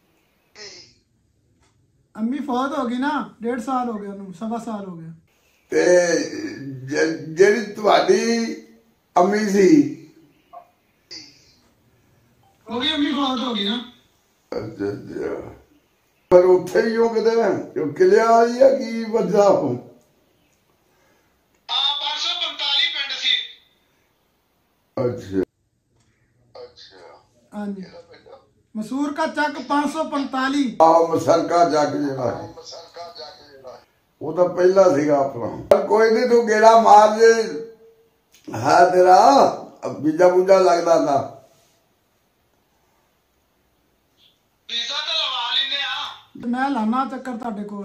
ਅੰਮੀ ਫੌਤ ਹੋ ਗਈ ਨਾ, 1.5 ਸਾਲ ਹੋ ਗਿਆ ਉਹਨੂੰ, 1.25 ਸਾਲ ਹੋ ਗਿਆ। ਤੇ ਜਿਹੜੀ ਤੁਹਾਡੀ ਅੰਮੀ ਸੀ, ਉਹ ਵੀ ਅੰਮੀ ਫੌਤ ਹੋ ਗਈ ਨਾ। ਅੱਛਾ, ਪਰ ਉੱਥੇ ਹੀ ਉਹ ਕਿਤੇ ਕਿਲਿਆ ਆਈ ਆ ਕੀ ਵਜ੍ਹਾ? 545 ਪਿੰਡ ਸੀ। ਅੱਛਾ ਹਾਂਜੀ, ਮਸੂਰ ਕਾ ਚੱਕ 545। ਆਹ ਮਸਰਕਾ ਜੱਗ ਜਿਹੜਾ ਉਹ ਤਾਂ ਪਹਿਲਾਂ ਸੀਗਾ ਆਪਣਾ। ਕੋਈ ਨਹੀਂ, ਤੂੰ ਗੇੜਾ ਮਾਰ ਜੇ, ਹੈ ਤੇਰਾ ਬੀਜਾ ਬੂਜਾ ਲੱਗਦਾ ਤਾਂ ਵੀਜ਼ਾ ਤਾਂ ਲਵਾ ਲੈਨੇ ਆ। ਮੈਂ ਲਾਣਾ ਚੱਕਰ ਤੁਹਾਡੇ ਕੋਲ।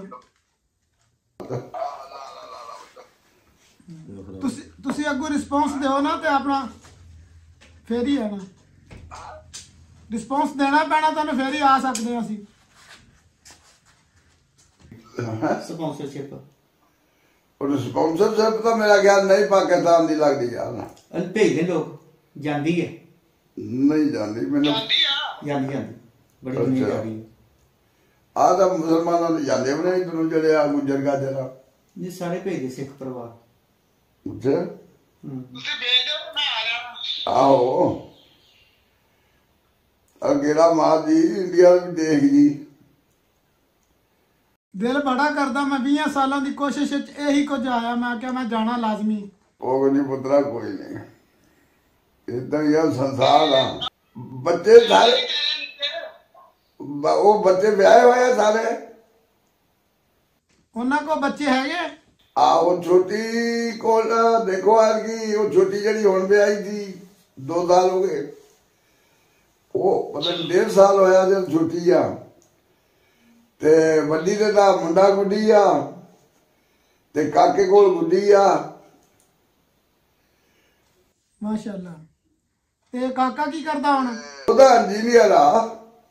ਤੁਸੀਂ ਅੱਗੋਂ ਰਿਸਪੌਂਸ ਦਿਓ ਨਾ, ਤੇ ਆਪਣਾ ਫੇਰ ਹੀ ਹੈ ਨਾ, ਰਿਸਪੌਂਸ ਦੇਣਾ ਪੈਣਾ ਤੁਹਾਨੂੰ, ਫੇਰ ਹੀ ਆ ਸਕਦੇ ਹਾਂ ਅਸੀਂ। ਸਪਾਂਸਰਸ਼ਿਪ, ਉਹ ਸਪਾਂਸਰਸ਼ਿਪ ਤਾਂ ਮੇਰਾ ਖਿਆਲ ਨਹੀਂ ਪਾਕਿਸਤਾਨ ਦੀ ਲੱਗਦੀ ਯਾਰ। ਭੇਜਦੇ ਲੋਕ, ਜਾਂਦੀ ਹੈ? ਨਹੀਂ ਜਾਂਦੀ ਮੈਨੂੰ, ਜਾਂਦੀ ਬੜੀ ਦੁਨੀਆ ਜਾਂਦੀ। ਆਹ ਤਾਂ ਮੁਸਲਮਾਨਾਂ ਦੇ ਜਾਂਦੇ ਵੀ ਨਹੀਂ, ਤੈਨੂੰ ਜਿਹੜੇ ਆ ਗੁਜਰ ਗਾਜਰ ਆ ਜੀ ਸਾਰੇ ਭੇਜਦੇ ਸਿੱਖ ਪਰਿਵਾਰ। ਉੱਥੇ ਤੁਸੀਂ ਭੇਜ ਦਿਓ, ਮੈਂ ਆ ਜਾਣਾ। ਆਹੋ ਗੇੜਾ ਮਾਰ ਜੀ, ਇੰਡੀਆ ਵੀ ਦੇਖ ਜੀ। ਦਿਲ ਬੜਾ ਕਰਦਾ, ਮੈਂ 20 ਸਾਲਾਂ ਦੀ ਕੋਸ਼ਿਸ਼ ਵਿੱਚ ਇਹੀ ਕੁਝ ਆਇਆ, ਮੈਂ ਕਿਹਾ ਮੈਂ ਜਾਣਾ ਲਾਜ਼ਮੀ। ਉਹ ਨਹੀਂ ਪੁੱਤਰਾ, ਕੋਈ ਨਹੀਂ, ਏਦਾਂ ਹੀ ਆ ਸੰਸਾਰ ਆ। ਬੱਚੇ ਸਾਰੇ, ਉਹ ਬੱਚੇ ਵਿਆਹੇ ਹੋਏ ਸਾਰੇ? ਉਹਨਾਂ ਕੋ ਬੱਚੇ ਹੈਗੇ? ਉਹ ਛੋਟੀ ਕੋਲ ਦੇਖੋ ਕਿ ਉਹ ਛੋਟੀ ਜਿਹੜੀ ਹੁਣ ਵਿਆਹੀ ਸੀ 2 ਸਾਲ ਹੋ ਗਏ, ਉਹ ਪਤਾ ਨਹੀਂ 1.5 ਸਾਲ ਹੋਇਆ ਜਦ ਛੋਟੀ ਆ, ਤੇ ਵੱਡੀ ਦੇ ਤਾਂ ਮੁੰਡਾ ਗੁੱਡੀ ਆ, ਤੇ ਕਾਕੇ ਕੋਲ ਗੁੱਡੀ ਆ। ਮਾਸ਼ਾਅੱਲਾ। ਤੇ ਕਾਕਾ ਕੀ ਕਰਦਾ ਹੁਣ? ਉਹਦਾ ਇੰਜੀਨੀਅਰ ਆ।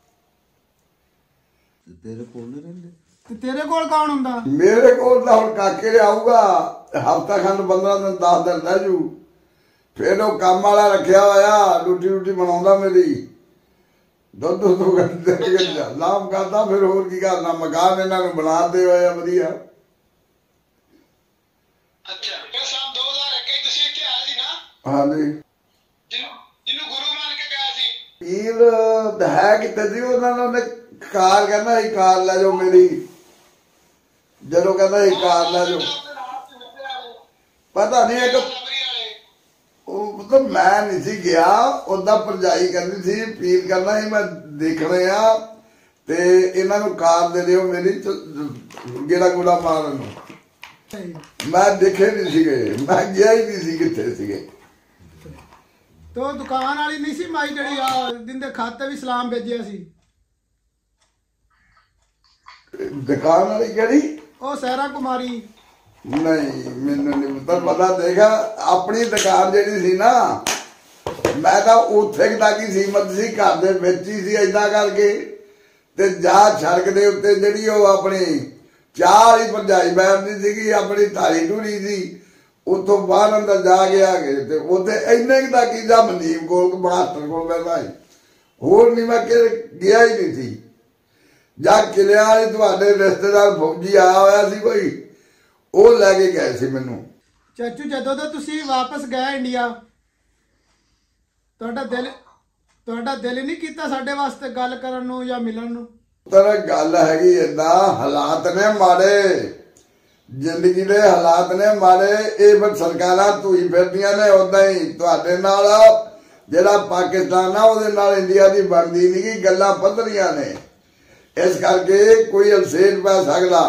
ਤੇਰੇ ਕੋਲ ਨਹੀਂ ਰਹਿੰਦੇ? ਤੇ ਤੇਰੇ ਕੋਲ ਕੌਣ ਹੁੰਦਾ? ਮੇਰੇ ਕੋਲ ਤਾਂ ਹੁਣ ਕਾਕੇ ਦੇ ਆਊਗਾ ਹਫ਼ਤਾ ਖੰਡ 15 ਦਿਨ 10 ਦਿਨ ਰਹਿ ਜੂ, ਫਿਰ ਉਹ ਕੰਮ ਵਾਲਾ ਰੱਖਿਆ ਹੋਇਆ, ਰੋਟੀ ਬਣਾਉਂਦਾ ਮੇਰੀ, ਦੁੱਧ ਲਾਮ ਕਰਦਾ, ਫਿਰ ਹੋਰ ਕੀ ਕਰਨਾ, ਮਕਾਨ ਇਹਨਾਂ ਨੂੰ ਬਣਾਦੇ ਹੋਇਆ ਵਧੀਆ। ਅੱਛਾ ਫਿਰ ਸਾਲ 2021 ਤੁਸੀਂ ਇੱਥੇ ਆਏ ਸੀ ਨਾ? ਹਾਂਜੀ। ਜਿਹਨੂੰ ਗੁਰੂ ਮੰਨ ਕੇ ਗਿਆ ਸੀ? ਪੀਰ ਹੈ ਕਿਤੇ ਸੀ, ਉਹਨਾਂ ਨੇ ਕਾਰ ਕਹਿੰਦਾ ਸੀ ਕਾਰ ਲੈ ਜਾਓ ਮੇਰੀ, ਜਦੋਂ ਕਹਿੰਦਾ ਸੀ ਕਾਰ ਲੈ ਜਾਓ, ਪਤਾ ਨਹੀਂ ਇੱਕ ਉਹ ਮਤਲਬ ਮੈਂ ਨਹੀਂ ਸੀ ਗਿਆ, ਉਹਦਾ ਭਰਜਾਈ ਕਹਿੰਦੀ ਸੀ ਪੀਰ ਕਰਨਾ ਸੀ, ਮੈਂ ਦੇਖਣੇ ਆ ਤੇ ਇਹਨਾਂ ਨੂੰ ਕਾਰ ਦੇ ਦਿਓ ਮੇਰੀ, ਗੇੜਾ ਗੂੜਾ ਮਾਰਨ ਨੂੰ। ਮੈਂ ਦੇਖੇ ਨਹੀਂ ਸੀਗੇ, ਮੈਂ ਗਿਆ ਹੀ ਨਹੀਂ ਸੀ ਕਿੱਥੇ ਸੀਗੇ। ਤੋ ਦੁਕਾਨ ਵਾਲੀ ਨਹੀਂ ਸੀ ਮਾਈ ਜਿਹੜੀ ਆ ਦਿੰਦੇ ਖਾਤੇ ਵੀ ਸਲਾਮ ਭੇਜਿਆ ਸੀ? ਦੁਕਾਨ ਵਾਲੀ ਕਿਹੜੀ? ਉਹ ਸਹਿਰਾ ਕੁਮਾਰੀ। ਨਹੀਂ ਮੈਨੂੰ ਨਹੀਂ ਪਤਾ। ਦੇਖਾ ਆਪਣੀ ਦੁਕਾਨ ਜਿਹੜੀ ਸੀ ਨਾ, ਮੈਂ ਤਾਂ ਉੱਥੇ ਤੱਕ ਹੀ ਸੀਮਤ ਸੀ, ਘਰ ਦੇ ਵਿੱਚ ਹੀ ਸੀ ਏਦਾਂ ਕਰਕੇ, ਤੇ ਜਾ ਸੜਕ ਦੇ ਉੱਤੇ ਜਿਹੜੀ ਉਹ ਆਪਣੀ ਚਾਹ ਵਾਲੀ ਭਰਜਾਈ ਬੈਠਦੀ ਸੀਗੀ, ਆਪਣੀ ਧਾਰੀ ਢੂਰੀ ਸੀ, ਉੱਥੋਂ ਬਾਹਰ ਅੰਦਰ ਜਾ ਕੇ ਆ ਗਏ, ਤੇ ਉੱਥੇ ਇੰਨੇ ਕੁ ਤੱਕ ਹੀ ਜਾ ਮਨਦੀਪ ਕੋਲ 72 ਕੋਲ ਬੈਠਾ ਸੀ, ਹੋਰ ਨਹੀਂ ਮੈਂ ਗਿਆ ਹੀ ਨਹੀਂ ਸੀ। ਜਾਂ ਕਿਲਿਆਂ ਵਾਲੇ ਤੁਹਾਡੇ ਰਿਸ਼ਤੇਦਾਰ ਫੌਜੀ ਆਇਆ ਹੋਇਆ ਸੀ ਕੋਈ, ਉਹ ਲੈ ਕੇ ਗਏ ਸੀ ਮੈਨੂੰ। ਚਾਚੂ ਜਦੋਂ ਤੋਂ ਤੁਸੀਂ ਵਾਪਸ ਗਏ ਇੰਡੀਆ, ਤੁਹਾਡਾ ਦਿਲ ਨਹੀਂ ਕੀਤਾ ਸਾਡੇ ਵਾਸਤੇ ਗੱਲ ਕਰਨ ਨੂੰ ਜਾਂ ਮਿਲਣ ਨੂੰ? ਤੇਰਾ ਗੱਲ ਹੈਗੀ ਏਦਾਂ, ਹਾਲਾਤ ਨੇ ਮਾੜੇ, ਜ਼ਿੰਦਗੀ ਦੇ ਹਾਲਾਤ ਨੇ ਮਾੜੇ, ਇਹ ਫਿਰ ਸਰਕਾਰਾਂ ਧੂਈ ਫਿਰਦੀਆਂ ਨੇ। ਉਦਾਂ ਹੀ ਤੁਹਾਡੇ ਨਾਲ ਜਿਹੜਾ ਪਾਕਿਸਤਾਨ ਆ ਉਹਦੇ ਨਾਲ ਇੰਡੀਆ ਦੀ ਬਣਦੀ ਨਹੀਂ ਗੀ, ਗੱਲਾਂ ਪੱਧਰੀਆਂ ਨੇ, ਇਸ ਕਰਕੇ ਕੋਈ ਅਲਸੇਜ ਪੈ ਸਕਦਾ।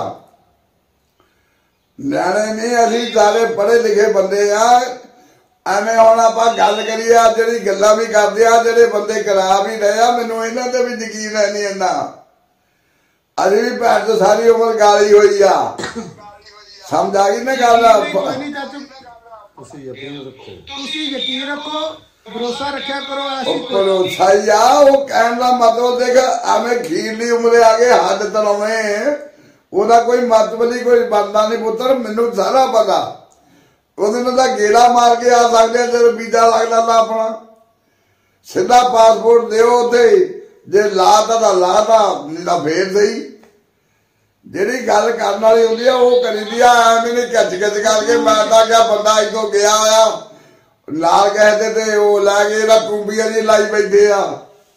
ਨਿਆਣੇ ਨਹੀਂ, ਅਸੀਂ ਸਾਰੇ ਪੜ੍ਹੇ ਲਿਖੇ ਬੰਦੇ ਆ, ਐਵੇਂ ਹੁਣ ਆਪਾਂ ਗੱਲ ਕਰੀਏ ਆ ਜਿਹੜੀ ਗੱਲਾਂ ਵੀ ਕਰਦੇ ਆ, ਜਿਹੜੇ ਬੰਦੇ ਕਰਾ ਵੀ ਰਹੇ ਆ, ਮੈਨੂੰ ਇਹਨਾਂ ਤੇ ਵੀ ਯਕੀਨ ਹੈ ਨਹੀਂ ਇੰਨਾ। ਅਸੀਂ ਵੀ ਭੈਣ ਤੋਂ ਸਾਰੀ ਉਮਰ ਗਾਲੀ ਹੋਈ ਆ, ਸਮਝ ਆ ਗਈ ਨਾ ਗੱਲ? ਤੁਸੀਂ ਯਕੀਨ ਰੱਖੋ, ਭਰੋਸਾ ਰੱਖਿਆ ਕਰੋ। ਭਰੋਸਾ ਹੀ ਆ, ਉਹ ਕਹਿਣ ਦਾ ਮਤਲਬ ਦੇਖ, ਐਵੇਂ ਖੀਰਲੀ ਉਮਰੇ ਆ ਗਏ ਹੱਦ ਤਲਾਵੇਂ, ਉਹਦਾ ਕੋਈ ਮਤਲਬ ਨਹੀਂ, ਕੋਈ ਬਣਦਾ ਨਹੀਂ ਪੁੱਤਰ, ਮੈਨੂੰ ਸਾਰਾ ਪਤਾ। ਉਹਦੇ ਨਾਲ ਤਾਂ ਗੇੜਾ ਮਾਰ ਕੇ ਆ ਸਕਦੇ, ਜਦੋਂ ਵੀਜ਼ਾ ਲੱਗਦਾ ਤਾਂ ਆਪਣਾ ਸਿੱਧਾ ਪਾਸਪੋਰਟ ਦਿਓ ਉੱਥੇ, ਜੇ ਲਾਤਾ ਤਾਂ ਲਾਤਾ, ਨਹੀਂ ਤਾਂ ਫੇਰ ਸਹੀ। ਜਿਹੜੀ ਗੱਲ ਕਰਨ ਵਾਲੀ ਹੁੰਦੀ ਆ ਉਹ ਕਰੀਦੀ ਆ, ਐਵੇਂ ਨਹੀਂ ਖਿੱਚ ਕਰਕੇ। ਮੈਂ ਤਾਂ ਕਿਹਾ ਬੰਦਾ ਇੱਥੋਂ ਗਿਆ ਆ ਨਾਲ ਕਹਿੰਦੇ ਤੇ ਉਹ ਲੈ ਕੇ ਇਹਦਾ ਟੂੰਬੀਆਂ ਜੀ ਲਾਈ ਬੈਠੇ ਆ।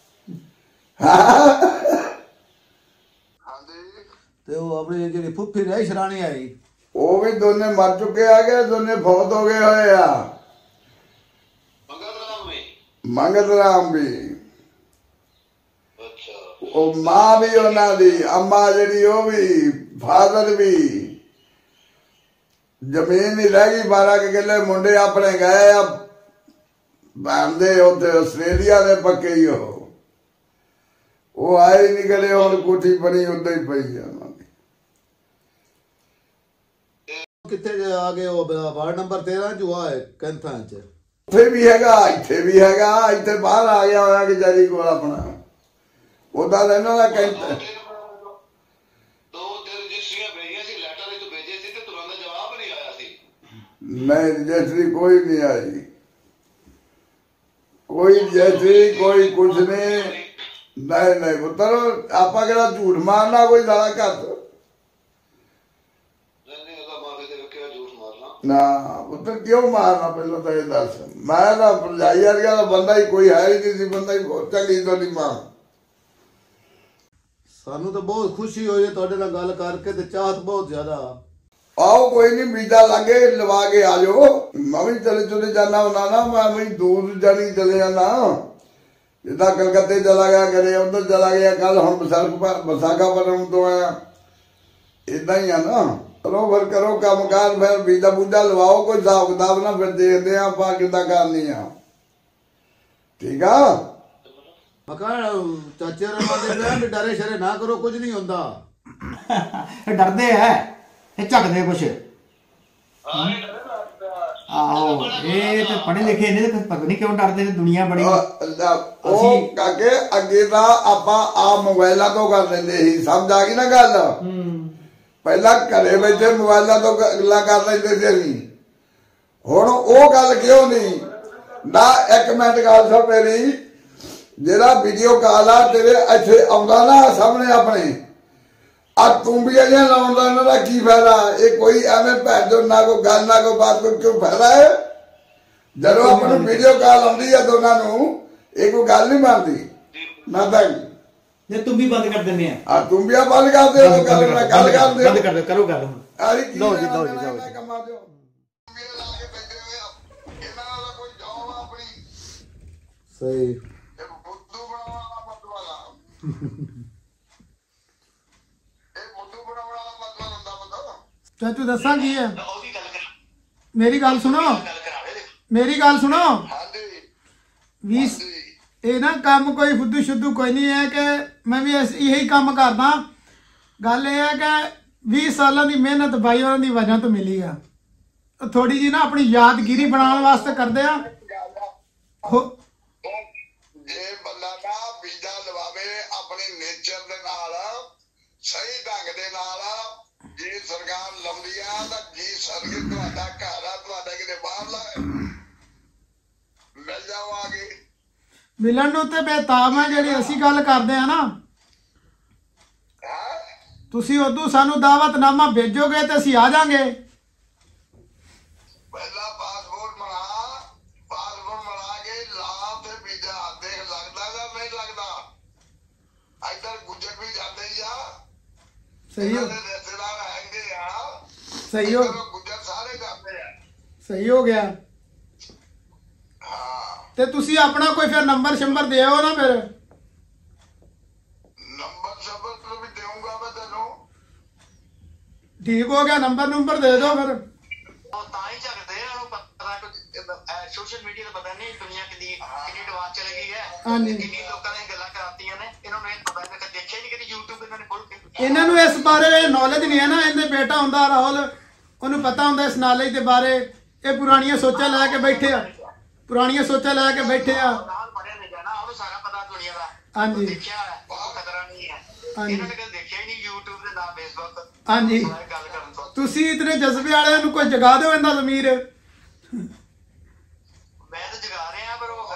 ਤੇ ਉਹ ਆਪਣੀ ਜਿਹੜੀ ਫੁੱਫੀ ਰਹੀ ਸ਼ਰਾਣੀ ਆਈ, ਉਹ ਵੀ ਦੋਨੇ ਮਰ ਚੁੱਕੇ ਆ ਗਏ, ਦੋਨੇ ਫੌਤ ਹੋ ਗਏ ਹੋਏ ਆ। ਮੰਗਤ ਰਾਮ ਵੀ, ਉਹ ਮਾਂ ਵੀ ਉਹਨਾਂ ਦੀ, ਅੰਮਾ ਜਿਹੜੀ ਉਹ ਵੀ, ਫਾਦਰ ਵੀ। ਜ਼ਮੀਨ ਹੀ ਰਹਿ ਗਈ 12 ਕਿੱਲੇ। ਮੁੰਡੇ ਆਪਣੇ ਗਏ ਆ ਬਣਦੇ ਉੱਥੇ ਆਸਟ੍ਰੇਲੀਆ ਦੇ ਪੱਕੇ ਹੀ, ਉਹ ਆਏ ਨਹੀਂ ਕਰੇ, ਹੁਣ ਕੋਠੀ ਬਣੀ ਉਦਾਂ ਹੀ ਪਈ ਆ ਉਹਨਾਂ ਦੀ। ਕਿੱਥੇ ਆ ਗਏ? ਉਹ ਵਾਰਡ ਨੰਬਰ 13 ਚ ਹੈ ਕੈਂਥਾਂ ਚ। ਉੱਥੇ ਵੀ ਹੈਗਾ, ਇੱਥੇ ਵੀ ਹੈਗਾ, ਇੱਥੇ ਬਾਹਰ ਆ ਗਿਆ ਹੋਇਆ ਕਿ ਜਾਰੀ ਕੋਲ ਆਪਣਾ, ਉਹਦਾ ਰਹਿਣਾ ਦਾ ਕੈਂਥ। नहीं रजिस्ट्री कोई नहीं आई, कोई रजिस्ट्री कोई कुछ नहीं। नहीं पुत्र आप झूठ मारना कोई सारा घर ना पुत्र क्यों मारना? पहले तो ये दस, मैं ना भरजाई वर्गा तो बंदा ही कोई है ही नहीं सी, बंदा ही बहुत चंगी तो नहीं मां। सानू तो बहुत खुशी हुई है तुहाडे नाल गल करके, ते चाहत बहुत ज्यादा। आओ कोई नहीं, वीजा लागे लवा के आ जाओ। मैं भी चले जाना होना ना, मैं भी दूर जानी चले जाना, जिदा कलकत्ते चला गया, करे उधर चला गया, कल हम विशाखापट्टनम तो आया, इदा ही है ना। ਚਲੋ ਫਿਰ ਕਰੋ ਕੰਮ ਕਾਰ, ਫਿਰ ਵੀਜ਼ਾ ਬੂਝਾ ਲਵਾਓ, ਕੋਈ ਹਿਸਾਬ ਕਿਤਾਬ ਨਾ ਫਿਰ ਦੇਖਦੇ ਆ ਆਪਾਂ ਕਿੱਦਾਂ ਕਰਨੀ ਆ। ਠੀਕ ਆ। ਮਕਾਨ ਚਾਚੇ ਰਮਾਦੇ ਪਿਆ ਵੀ ਡਰੇ ਸ਼ਰੇ ਨਾ ਕਰੋ, ਕੁਝ ਨਹੀਂ ਹੁੰਦਾ। ਡਰਦੇ ਐ ਇਹ ਝੱਕਦੇ ਕੁਛ। ਆਹੋ ਇਹ ਤੇ ਪੜ੍ਹੇ ਲਿਖੇ ਨੇ ਤੇ ਪਤਾ ਨਹੀਂ ਕਿਉਂ ਡਰਦੇ ਨੇ, ਦੁਨੀਆ ਬੜੀ। ਉਹ ਕਾਕੇ ਅੱਗੇ ਤਾਂ ਆਪਾਂ ਆ ਮੋਬਾਈਲਾਂ ਤੋਂ ਕਰ ਲੈਂਦੇ ਸੀ, ਸਮਝ ਆ ਗਈ ਨਾ ਗੱਲ। ਪਹਿਲਾਂ ਘਰੇ ਬੈਠੇ ਮੋਬਾਈਲਾਂ ਤੋਂ ਗੱਲਾਂ ਕਰ ਲੈਂਦੇ ਸੀ ਅਸੀਂ, ਹੁਣ ਉਹ ਗੱਲ ਕਿਉਂ ਨਹੀਂ ਨਾ। ਇੱਕ ਮਿੰਟ ਗੱਲ ਸੁਣ ਮੇਰੀ, ਜਿਹੜਾ ਵੀਡੀਓ ਕਾਲ ਆ ਤੇਰੇ ਇੱਥੇ ਆਉਂਦਾ ਨਾ ਸਾਹਮਣੇ ਆਪਣੇ, ਆ ਤੁੰਬੀਆਂ ਜਿਹਾ ਲਾਉਣ ਦਾ ਇਹਨਾਂ ਦਾ ਕੀ ਫਾਇਦਾ? ਇਹ ਕੋਈ ਐਵੇਂ ਭੈਣ ਜੋ ਨਾ ਕੋਈ ਗੱਲ ਨਾ ਕੋਈ ਬਾਤ, ਕੋਈ ਕਿਉਂ ਫਾਇਦਾ ਹੈ? ਜਦੋਂ ਆਪਣੀ ਵੀਡੀਓ ਕਾਲ ਆਉਂਦੀ ਆ ਦੋਨਾਂ ਨੂੰ, ਇਹ ਕੋਈ ਗੱਲ ਨਹੀਂ ਬਣਦੀ ਨਾ ਤਾਂ ਜੇ ਤੂੰ ਵੀ ਬੰਦ ਕਰ ਦਿੰਦੇ ਆ ਤੁੰਬੀਆਂ ਬੰਦ ਕਰ ਦਿਓ, ਗੱਲ ਕਰਦੇ ਬੰਦ ਕਰ ਦਿਓ, ਕਰੋ ਗੱਲ ਹੁਣ। ਲਓ ਜੀ ਸਹੀ ਚਾਚੂ ਦੱਸਾਂ ਕੀ ਹੈ, ਮੇਰੀ ਗੱਲ ਸੁਣੋ, ਮੇਰੀ ਗੱਲ ਸੁਣੋ। ਵੀ ਇਹ ਨਾ ਕੰਮ ਕੋਈ ਫੁੱਦੂ ਸ਼ੁੱਦੂ ਕੋਈ ਨਹੀਂ ਹੈ ਕਿ ਮੈਂ ਵੀ ਇਹੀ ਕੰਮ ਕਰਦਾ। ਗੱਲ ਇਹ ਹੈ ਕਿ 20 ਸਾਲਾਂ ਦੀ ਮਿਹਨਤ ਬਾਈ ਉਹਨਾਂ ਦੀ ਵਜ੍ਹਾ ਤੋਂ ਮਿਲੀ ਆ। ਥੋੜੀ ਜੀ ਨਾ ਆਪਣੀ ਯਾਦਗਿਰੀ ਬਣਾਉਣ ਵਾਸਤੇ ਕਰਦੇ ਆ। ਜੇ ਬੰਦਾ ਨਾ ਵੀਜ਼ਾ ਲਵਾਵੇ ਆਪਣੇ ਨੇਚਰ ਦੇ ਨਾਲ, ਸਹੀ ਢੰਗ ਦੇ ਨਾਲ, ਜੇ ਸਰਕਾਰ ਲਾਉਂਦੀ ਆ ਤਾਂ ਜੀ ਸਰਗੇ ਤੁਹਾਡਾ ਘਰ ਆ, ਤੁਹਾਡਾ ਕਿਤੇ ਬਾਹਰਲਾ ਮਿਲ ਜਾਵਾਂਗੇ। ਮਿਲਣ ਨੂੰ ਤੇ ਬੇਤਾਬ ਹੈ, ਜਿਹੜੀ ਅਸੀਂ ਗੱਲ ਕਰਦੇ ਆ ਨਾ। ਤੁਸੀਂ ਉਦੋਂ ਸਾਨੂੰ ਦਾਵਤਨਾਮਾ ਭੇਜੋਗੇ ਤੇ ਅਸੀਂ ਆ ਜਾਾਂਗੇ। ਪਹਿਲਾਂ ਪਾਸਪੋਰਟ ਬਣਾ ਕੇ ਲਾ ਤੇ ਵੀਜ਼ਾ ਦੇਖ ਲੱਗਦਾ ਜਾਂ ਨਹੀਂ ਲੱਗਦਾ। ਇੱਧਰ ਗੁੱਜਰ ਵੀ ਜਾਂਦੇ ਹੀ ਆ, ਸਹੀ ਹੋ ਰਿਸ਼ਤੇਦਾਰ ਹੈਗੇ ਆ, ਸਹੀ ਹੋ ਗੁੱਜਰ ਸਾਰੇ ਜਾਂਦੇ ਆ। ਸਹੀ ਹੋ ਗਿਆ। ਤੇ ਤੁਸੀਂ ਆਪਣਾ ਕੋਈ ਫਿਰ ਨੰਬਰ ਸ਼ੰਬਰ ਦਿਓ ਨਾ। ਫਿਰ ਨੰਬਰ ਸ਼ੰਬਰ ਤੋਂ ਵੀ ਦੇਊਂਗਾ ਮੈਂ ਤੈਨੂੰ। ਠੀਕ ਹੋ ਗਿਆ, ਨੰਬਰ ਦੇ ਦਿਓ ਫਿਰ। ਤਾਂ ਹੀ ਝਗਦੇ ਆ, ਉਹਨੂੰ ਪਤਾ ਸੋਸ਼ਲ ਮੀਡੀਆ ਦਾ ਪਤਾ ਨਹੀਂ ਦੁਨੀਆ ਕਿੰਨੀ ਐਡਵਾਂਸ ਚਲੇ ਗਈ ਹੈ। ਕਿੰਨੀ ਲੋਕਾਂ ਨੇ ਗੱਲਾਂ ਕਰਾਤੀਆਂ ਨੇ, ਇਹਨਾਂ ਨੂੰ ਇਹ ਪਤਾ ਨਹੀਂ, ਦੇਖਿਆ ਨਹੀਂ ਕਦੀ YouTube ਇਹਨਾਂ ਨੇ ਖੋਲ ਕੇ। ਇਹਨਾਂ ਨੂੰ ਇਸ ਬਾਰੇ ਨੌਲੇਜ ਨਹੀਂ ਹੈ ਨਾ। ਇਹਦੇ ਬੇਟਾ ਹੁੰਦਾ ਰਾਹੁਲ, ਉਹਨੂੰ ਪਤਾ ਹੁੰਦਾ ਇਸ ਨੌਲੇਜ ਦੇ ਬਾਰੇ। ਇਹ ਪੁਰਾਣੀਆਂ ਸੋਚਾਂ ਲੈ ਕੇ ਬੈਠੇ ਆ, ਪੁਰਾਣੀਆਂ ਸੋਚਾਂ ਲੈ ਕੇ ਬੈਠੇ ਆ। ਪੜਿਆ ਨਹੀਂ ਜਾਣਾ, ਉਹਨੂੰ ਸਾਰਾ ਪਤਾ ਦੁਨੀਆ ਦਾ। ਹਾਂਜੀ ਦੇਖਿਆ ਉਹ ਖਤਰਾ ਨਹੀਂ ਹੈ। ਇਹਨਾਂ ਨੇ ਕਦੇ ਦੇਖਿਆ ਹੀ ਨਹੀਂ YouTube ਦੇ ਨਾਲ Facebook। ਹਾਂਜੀ, ਗੱਲ ਕਰਨ ਤੋਂ ਤੁਸੀਂ ਇਤਨੇ ਜਜ਼ਬੇ ਵਾਲਿਆਂ ਨੂੰ ਕੋਈ ਜਗਾ ਦਿਓ ਇਹਨਾਂ ਜ਼ਮੀਰ। ਮੈਂ ਤਾਂ ਜਗਾ ਰਿਹਾ, ਪਰ ਉਹ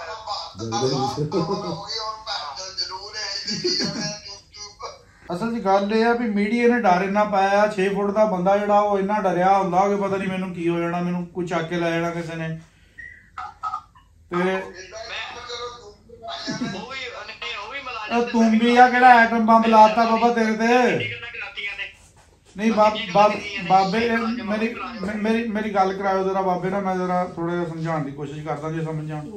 ਅਸਲ 'ਚ ਗੱਲ ਇਹ ਆ ਵੀ ਮੀਡੀਆ ਨੇ ਡਰ ਇੰਨਾ ਪਾਇਆ। 6 ਫੁੱਟ ਦਾ ਬੰਦਾ ਜਿਹੜਾ ਉਹ ਇੰਨਾ ਡਰਿਆ ਹੁੰਦਾ ਕਿ ਪਤਾ ਨਹੀਂ ਮੈਨੂੰ ਕੀ ਹੋ ਜਾਣਾ, ਮੈਨੂੰ ਕੋਈ ਚੱਕ ਕੇ ਲੈ ਜਾਣਾ ਕਿਸੇ ਨੇ। ਤੇ ਤੂੰ ਵੀ ਆ ਕਿਹੜਾ ਐਟਮ ਬੰਬ ਲਾਤਾ ਬਾਬਾ ਤੇਰੇ ਤੇ। ਨਹੀਂ ਬਾਬੇ ਮੇਰੀ ਗੱਲ ਕਰਾਇਓ ਜਰਾ ਬਾਬੇ ਨਾਲ, ਮੈਂ ਜਰਾ ਥੋੜਾ ਜਿਹਾ ਸਮਝਾਉਣ ਦੀ ਕੋਸ਼ਿਸ਼ ਕਰਦਾ ਜੇ ਸਮਝ ਜਾਣ।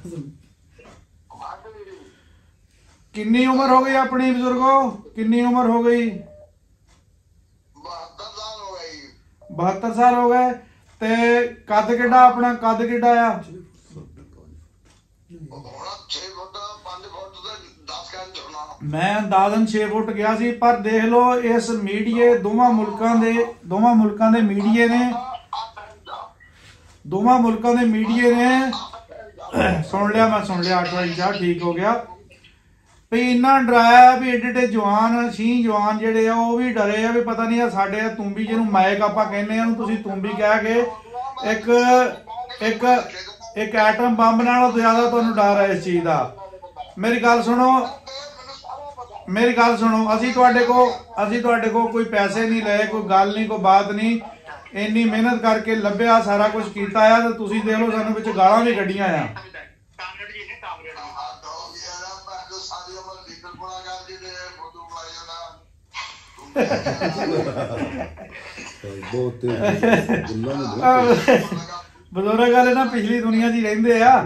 ਕਿੰਨੀ ਉਮਰ ਹੋ ਗਈ ਆਪਣੀ ਬਜ਼ੁਰਗੋ, ਕਿੰਨੀ ਉਮਰ ਹੋ ਗਈ? 72 ਸਾਲ ਹੋ ਗਏ। ਤੇ ਕੱਦ ਕਿੱਡਾ ਆਪਣਾ, ਕੱਦ ਕਿੱਡਾ ਆ? 6 ਫੁੱਟ 5 ਫੁੱਟ ਤੇ 10 ਇੰਚ ਹੋਣਾ। ਮੈਂ ਅੰਦਾਜ਼ਨ 6 ਫੁੱਟ ਗਿਆ ਸੀ। ਪਰ ਦੇਖ ਲਓ ਇਸ ਮੀਡੀਏ ਦੋਵਾਂ ਮੁਲਕਾਂ ਦੇ ਮੀਡੀਏ ਨੇ ਸੁਣ ਲਿਆ 8 ਇੰਚ ਠੀਕ ਹੋ ਗਿਆ ਵੀ ਇੰਨਾ ਡਰਾਇਆ ਵੀ ਏਡੇ ਜਵਾਨ ਸੀ, ਜਵਾਨ ਜਿਹੜੇ ਆ ਉਹ ਵੀ ਡਰੇ ਆ ਵੀ ਪਤਾ ਨਹੀਂ ਆ ਸਾਡੇ ਤੁੰਬੀ ਜਿਹਨੂੰ ਮਾਇਕ ਆਪਾਂ ਕਹਿੰਦੇ ਆ, ਉਹਨੂੰ ਤੁਸੀਂ ਤੁੰਬੀ ਕਹਿ ਕੇ ਇੱਕ ਐਟਮ ਬੰਬ ਨਾਲੋਂ ਜ਼ਿਆਦਾ ਤੁਹਾਨੂੰ ਡਰ ਹੈ ਇਸ ਚੀਜ਼ ਦਾ। ਮੇਰੀ ਗੱਲ ਸੁਣੋ, ਅਸੀਂ ਤੁਹਾਡੇ ਕੋਲ ਕੋਈ ਪੈਸੇ ਨਹੀਂ ਲਏ, ਕੋਈ ਗੱਲ ਨਹੀਂ, ਕੋਈ ਬਾਤ ਨਹੀਂ। ਇੰਨੀ ਮਿਹਨਤ ਕਰਕੇ ਲੱਭਿਆ, ਸਾਰਾ ਕੁਝ ਕੀਤਾ ਆ, ਤੇ ਤੁਸੀਂ ਦੇਖ ਲਓ ਸਾਨੂੰ ਵਿੱਚ ਗਾਲਾਂ ਵੀ ਕੱਢੀਆਂ ਆ। ਬਜ਼ੁਰਗ ਵਾਲੇ ਨਾ ਪਿਛਲੀ ਦੁਨੀਆ 'ਚ ਹੀ ਰਹਿੰਦੇ ਆ।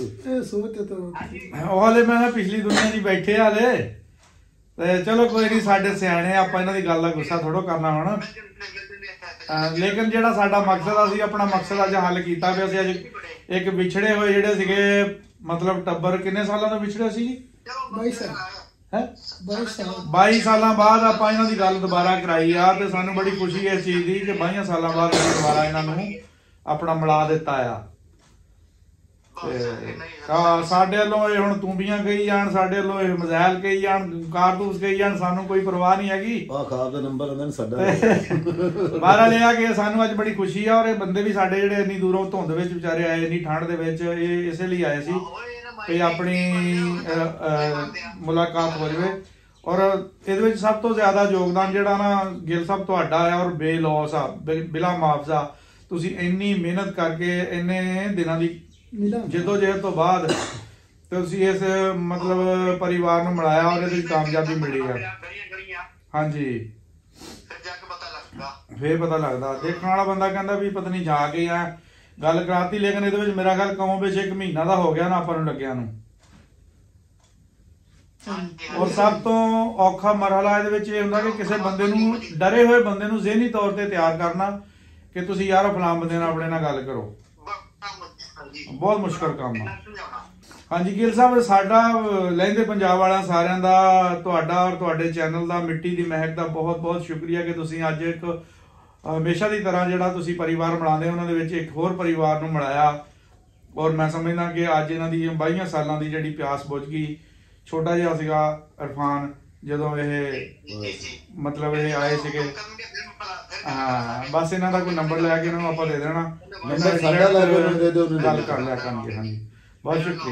ਉਹ ਹਲੇ ਮੈਂ ਨਾ ਪਿਛਲੀ ਦੁਨੀਆ 'ਚ ਹੀ ਬੈਠੇ ਆ ਹਲੇ। ਤੇ ਚਲੋ ਕੋਈ ਨਹੀਂ, ਸਾਡੇ ਸਿਆਣੇ, ਆਪਾਂ ਇਹਨਾਂ ਦੀ ਗੱਲ ਦਾ ਗੁੱਸਾ ਥੋੜੋ ਕਰਨਾ ਹੁਣ। ਲੇਕਿਨ ਜਿਹੜਾ ਸਾਡਾ ਮਕਸਦ ਅਸੀਂ ਆਪਣਾ ਮਕਸਦ ਅੱਜ ਹੱਲ ਕੀਤਾ ਵੀ ਅਸੀਂ ਅੱਜ ਇੱਕ ਵਿਛੜੇ ਹੋਏ ਜਿਹੜੇ ਸੀਗੇ ਮਤਲਬ ਟੱਬਰ ਕਿੰਨੇ ਸਾਲਾਂ ਤੋਂ ਵਿਛੜੇ ਸੀ ਜੀ 22 ਸਾਲ ਹੈ 22 ਸਾਲ 22 ਸਾਲਾਂ ਬਾਅਦ ਆਪਾਂ ਇਹਨਾਂ ਦੀ ਗੱਲ ਦੁਬਾਰਾ ਕਰਾਈ ਆ ਤੇ ਸਾਨੂੰ ਬੜੀ ਖੁਸ਼ੀ ਹੈ ਇਸ ਚੀਜ਼ ਦੀ ਕਿ 22 ਸਾਲਾਂ ਬਾਅਦ ਅਸੀਂ ਦੁਬਾਰਾ ਇਹਨਾਂ ਨੂੰ ਆਪਣਾ ਮਿਲਾ ਦਿੱਤਾ ਆ ਤੇ ਸਾਡੇ ਵੱਲੋਂ ਇਹ ਹੁਣ ਤੂੰਬੀਆਂ ਕਹੀ ਜਾਣ, ਸਾਡੇ ਵੱਲੋਂ ਇਹ ਮਜ਼ਾਇਲ ਕਹੀ ਜਾਣ, ਕਾਰਤੂਸ ਕਹੀ ਜਾਣ, ਸਾਨੂੰ ਕੋਈ ਪਰਵਾਹ ਨਹੀਂ ਹੈਗੀ। ਖਾਬ ਦਾ ਨੰਬਰ ਉਹਨਾਂ ਨੇ ਸਾਡਾ ਬਾਹਰ ਲਿਆ ਕਿ ਸਾਨੂੰ ਅੱਜ ਬੜੀ ਖੁਸ਼ੀ ਆ। ਔਰ ਇਹ ਬੰਦੇ ਵੀ ਸਾਡੇ ਜਿਹੜੇ ਇੰਨੀ ਦੂਰੋਂ ਧੁੰਦ ਵਿੱਚ ਵਿਚਾਰੇ ਆਏ, ਇੰਨੀ ਠੰਡ ਦੇ ਵਿੱਚ, ਇਹ ਇਸੇ ਲਈ ਆਏ ਸੀ ਕਿ ਆਪਣੀ ਮੁਲਾਕਾਤ ਹੋ ਜਾਵੇ। ਔਰ ਇਹਦੇ ਵਿੱਚ ਸਭ ਤੋਂ ਜ਼ਿਆਦਾ ਯੋਗਦਾਨ ਜਿਹੜਾ ਨਾ ਗਿੱਲ ਸਾਹਿਬ ਤੁਹਾਡਾ ਆ ਔਰ ਬੇਲੌਸ ਆ, ਬਿਲਾ ਮੁਆਵਜ਼ਾ। ਤੁਸੀਂ ਇੰਨੀ ਮਿਹਨਤ ਕਰਕੇ ਇੰਨੇ ਦਿਨਾਂ ਦੀ ਜਦੋਜਹਿਦ ਤੋਂ ਬਾਅਦ ਤੁਸੀਂ ਇਸ ਮਤਲਬ ਪਰਿਵਾਰ ਨੂੰ ਮਿਲਾਇਆ ਔਰ ਇਹਦੀ ਕਾਮਯਾਬੀ ਮਿਲੀ ਆ। ਹਾਂਜੀ ਫੇਰ ਪਤਾ ਲੱਗਦਾ। ਦੇਖਣ ਵਾਲਾ ਬੰਦਾ ਕਹਿੰਦਾ ਵੀ ਪਤਾ ਨਹੀਂ ਜਾ ਕੇ ਆ ਗੱਲ ਕਰਾਤੀ, ਲੇਕਿਨ ਇਹਦੇ ਵਿੱਚ ਮੇਰਾ ਖਿਆਲ ਕਮੋਂ ਵਿੱਚ 1 ਮਹੀਨਾ ਦਾ ਹੋ ਗਿਆ ਨਾ ਆਪਾਂ ਨੂੰ ਲੱਗਿਆ ਨੂੰ। ਔਰ ਸਭ ਤੋਂ ਔਖਾ ਮਰਹਲਾ ਇਹਦੇ ਵਿੱਚ ਇਹ ਹੁੰਦਾ ਕਿ ਕਿਸੇ ਬੰਦੇ ਨੂੰ, ਡਰੇ ਹੋਏ ਬੰਦੇ ਨੂੰ ਜ਼ਿਹਨੀ ਤੌਰ ਤੇ ਤਿਆਰ ਕਰਨਾ ਕਿ ਤੁਸੀਂ ਯਾਰ ਫਲਾਂ ਬੰਦੇ ਨਾਲ ਆਪਣੇ ਨਾਲ ਗੱਲ ਕਰੋ, ਬਹੁਤ ਮੁਸ਼ਕਲ ਕੰਮ ਆ। ਹਾਂਜੀ ਗਿੱਲ ਸਾਹਿਬ, ਸਾਡਾ ਲਹਿੰਦੇ ਪੰਜਾਬ ਵਾਲਿਆਂ ਸਾਰਿਆਂ ਦਾ, ਤੁਹਾਡਾ ਔਰ ਤੁਹਾਡੇ ਚੈਨਲ ਦਾ, ਮਿੱਟੀ ਦੀ ਮਹਿਕ ਦਾ ਬਹੁਤ ਬਹੁਤ ਸ਼ੁਕਰੀਆ ਕਿ ਤੁਸੀਂ ਅੱਜ ਇੱਕ ਹਮੇਸ਼ਾ ਦੀ ਤਰ੍ਹਾਂ ਜਿਹੜਾ ਤੁਸੀਂ ਪਰਿਵਾਰ ਮਿਲਾਉਂਦੇ ਉਹਨਾਂ ਦੇ ਵਿੱਚ ਇੱਕ ਹੋਰ ਪਰਿਵਾਰ ਨੂੰ ਮਿਲਾਇਆ। ਔਰ ਮੈਂ ਸਮਝਦਾ ਕਿ ਅੱਜ ਇਹਨਾਂ ਦੀ 22 ਸਾਲਾਂ ਦੀ ਜਿਹੜੀ ਪਿਆਸ ਬੁੱਝ ਗਈ। ਛੋਟਾ ਜਿਹਾ ਸੀਗਾ ਇਰਫਾਨ ਜਦੋਂ ਇਹ ਮਤਲਬ ਇਹ ਆਏ ਸੀਗੇ। ਹਾਂ ਬਸ ਇਹਨਾਂ ਦਾ ਕੋਈ ਨੰਬਰ ਲੈ ਕੇ ਇਹਨਾਂ ਨੂੰ ਆਪਾਂ ਦੇ ਦੇਣਾ, ਗੱਲ ਕਰ ਲਿਆ ਕਰਾਂਗੇ। ਹਾਂਜੀ ਬਹੁਤ ਸ਼ੁਕਰੀਆ।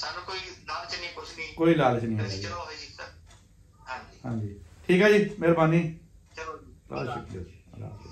ਕੋਈ ਲਾਲਚ ਨਹੀਂ ਹੈ। ਹਾਂਜੀ ਠੀਕ ਹੈ ਜੀ, ਮਿਹਰਬਾਨੀ, ਬਹੁਤ ਸ਼ੁਕਰੀਆ।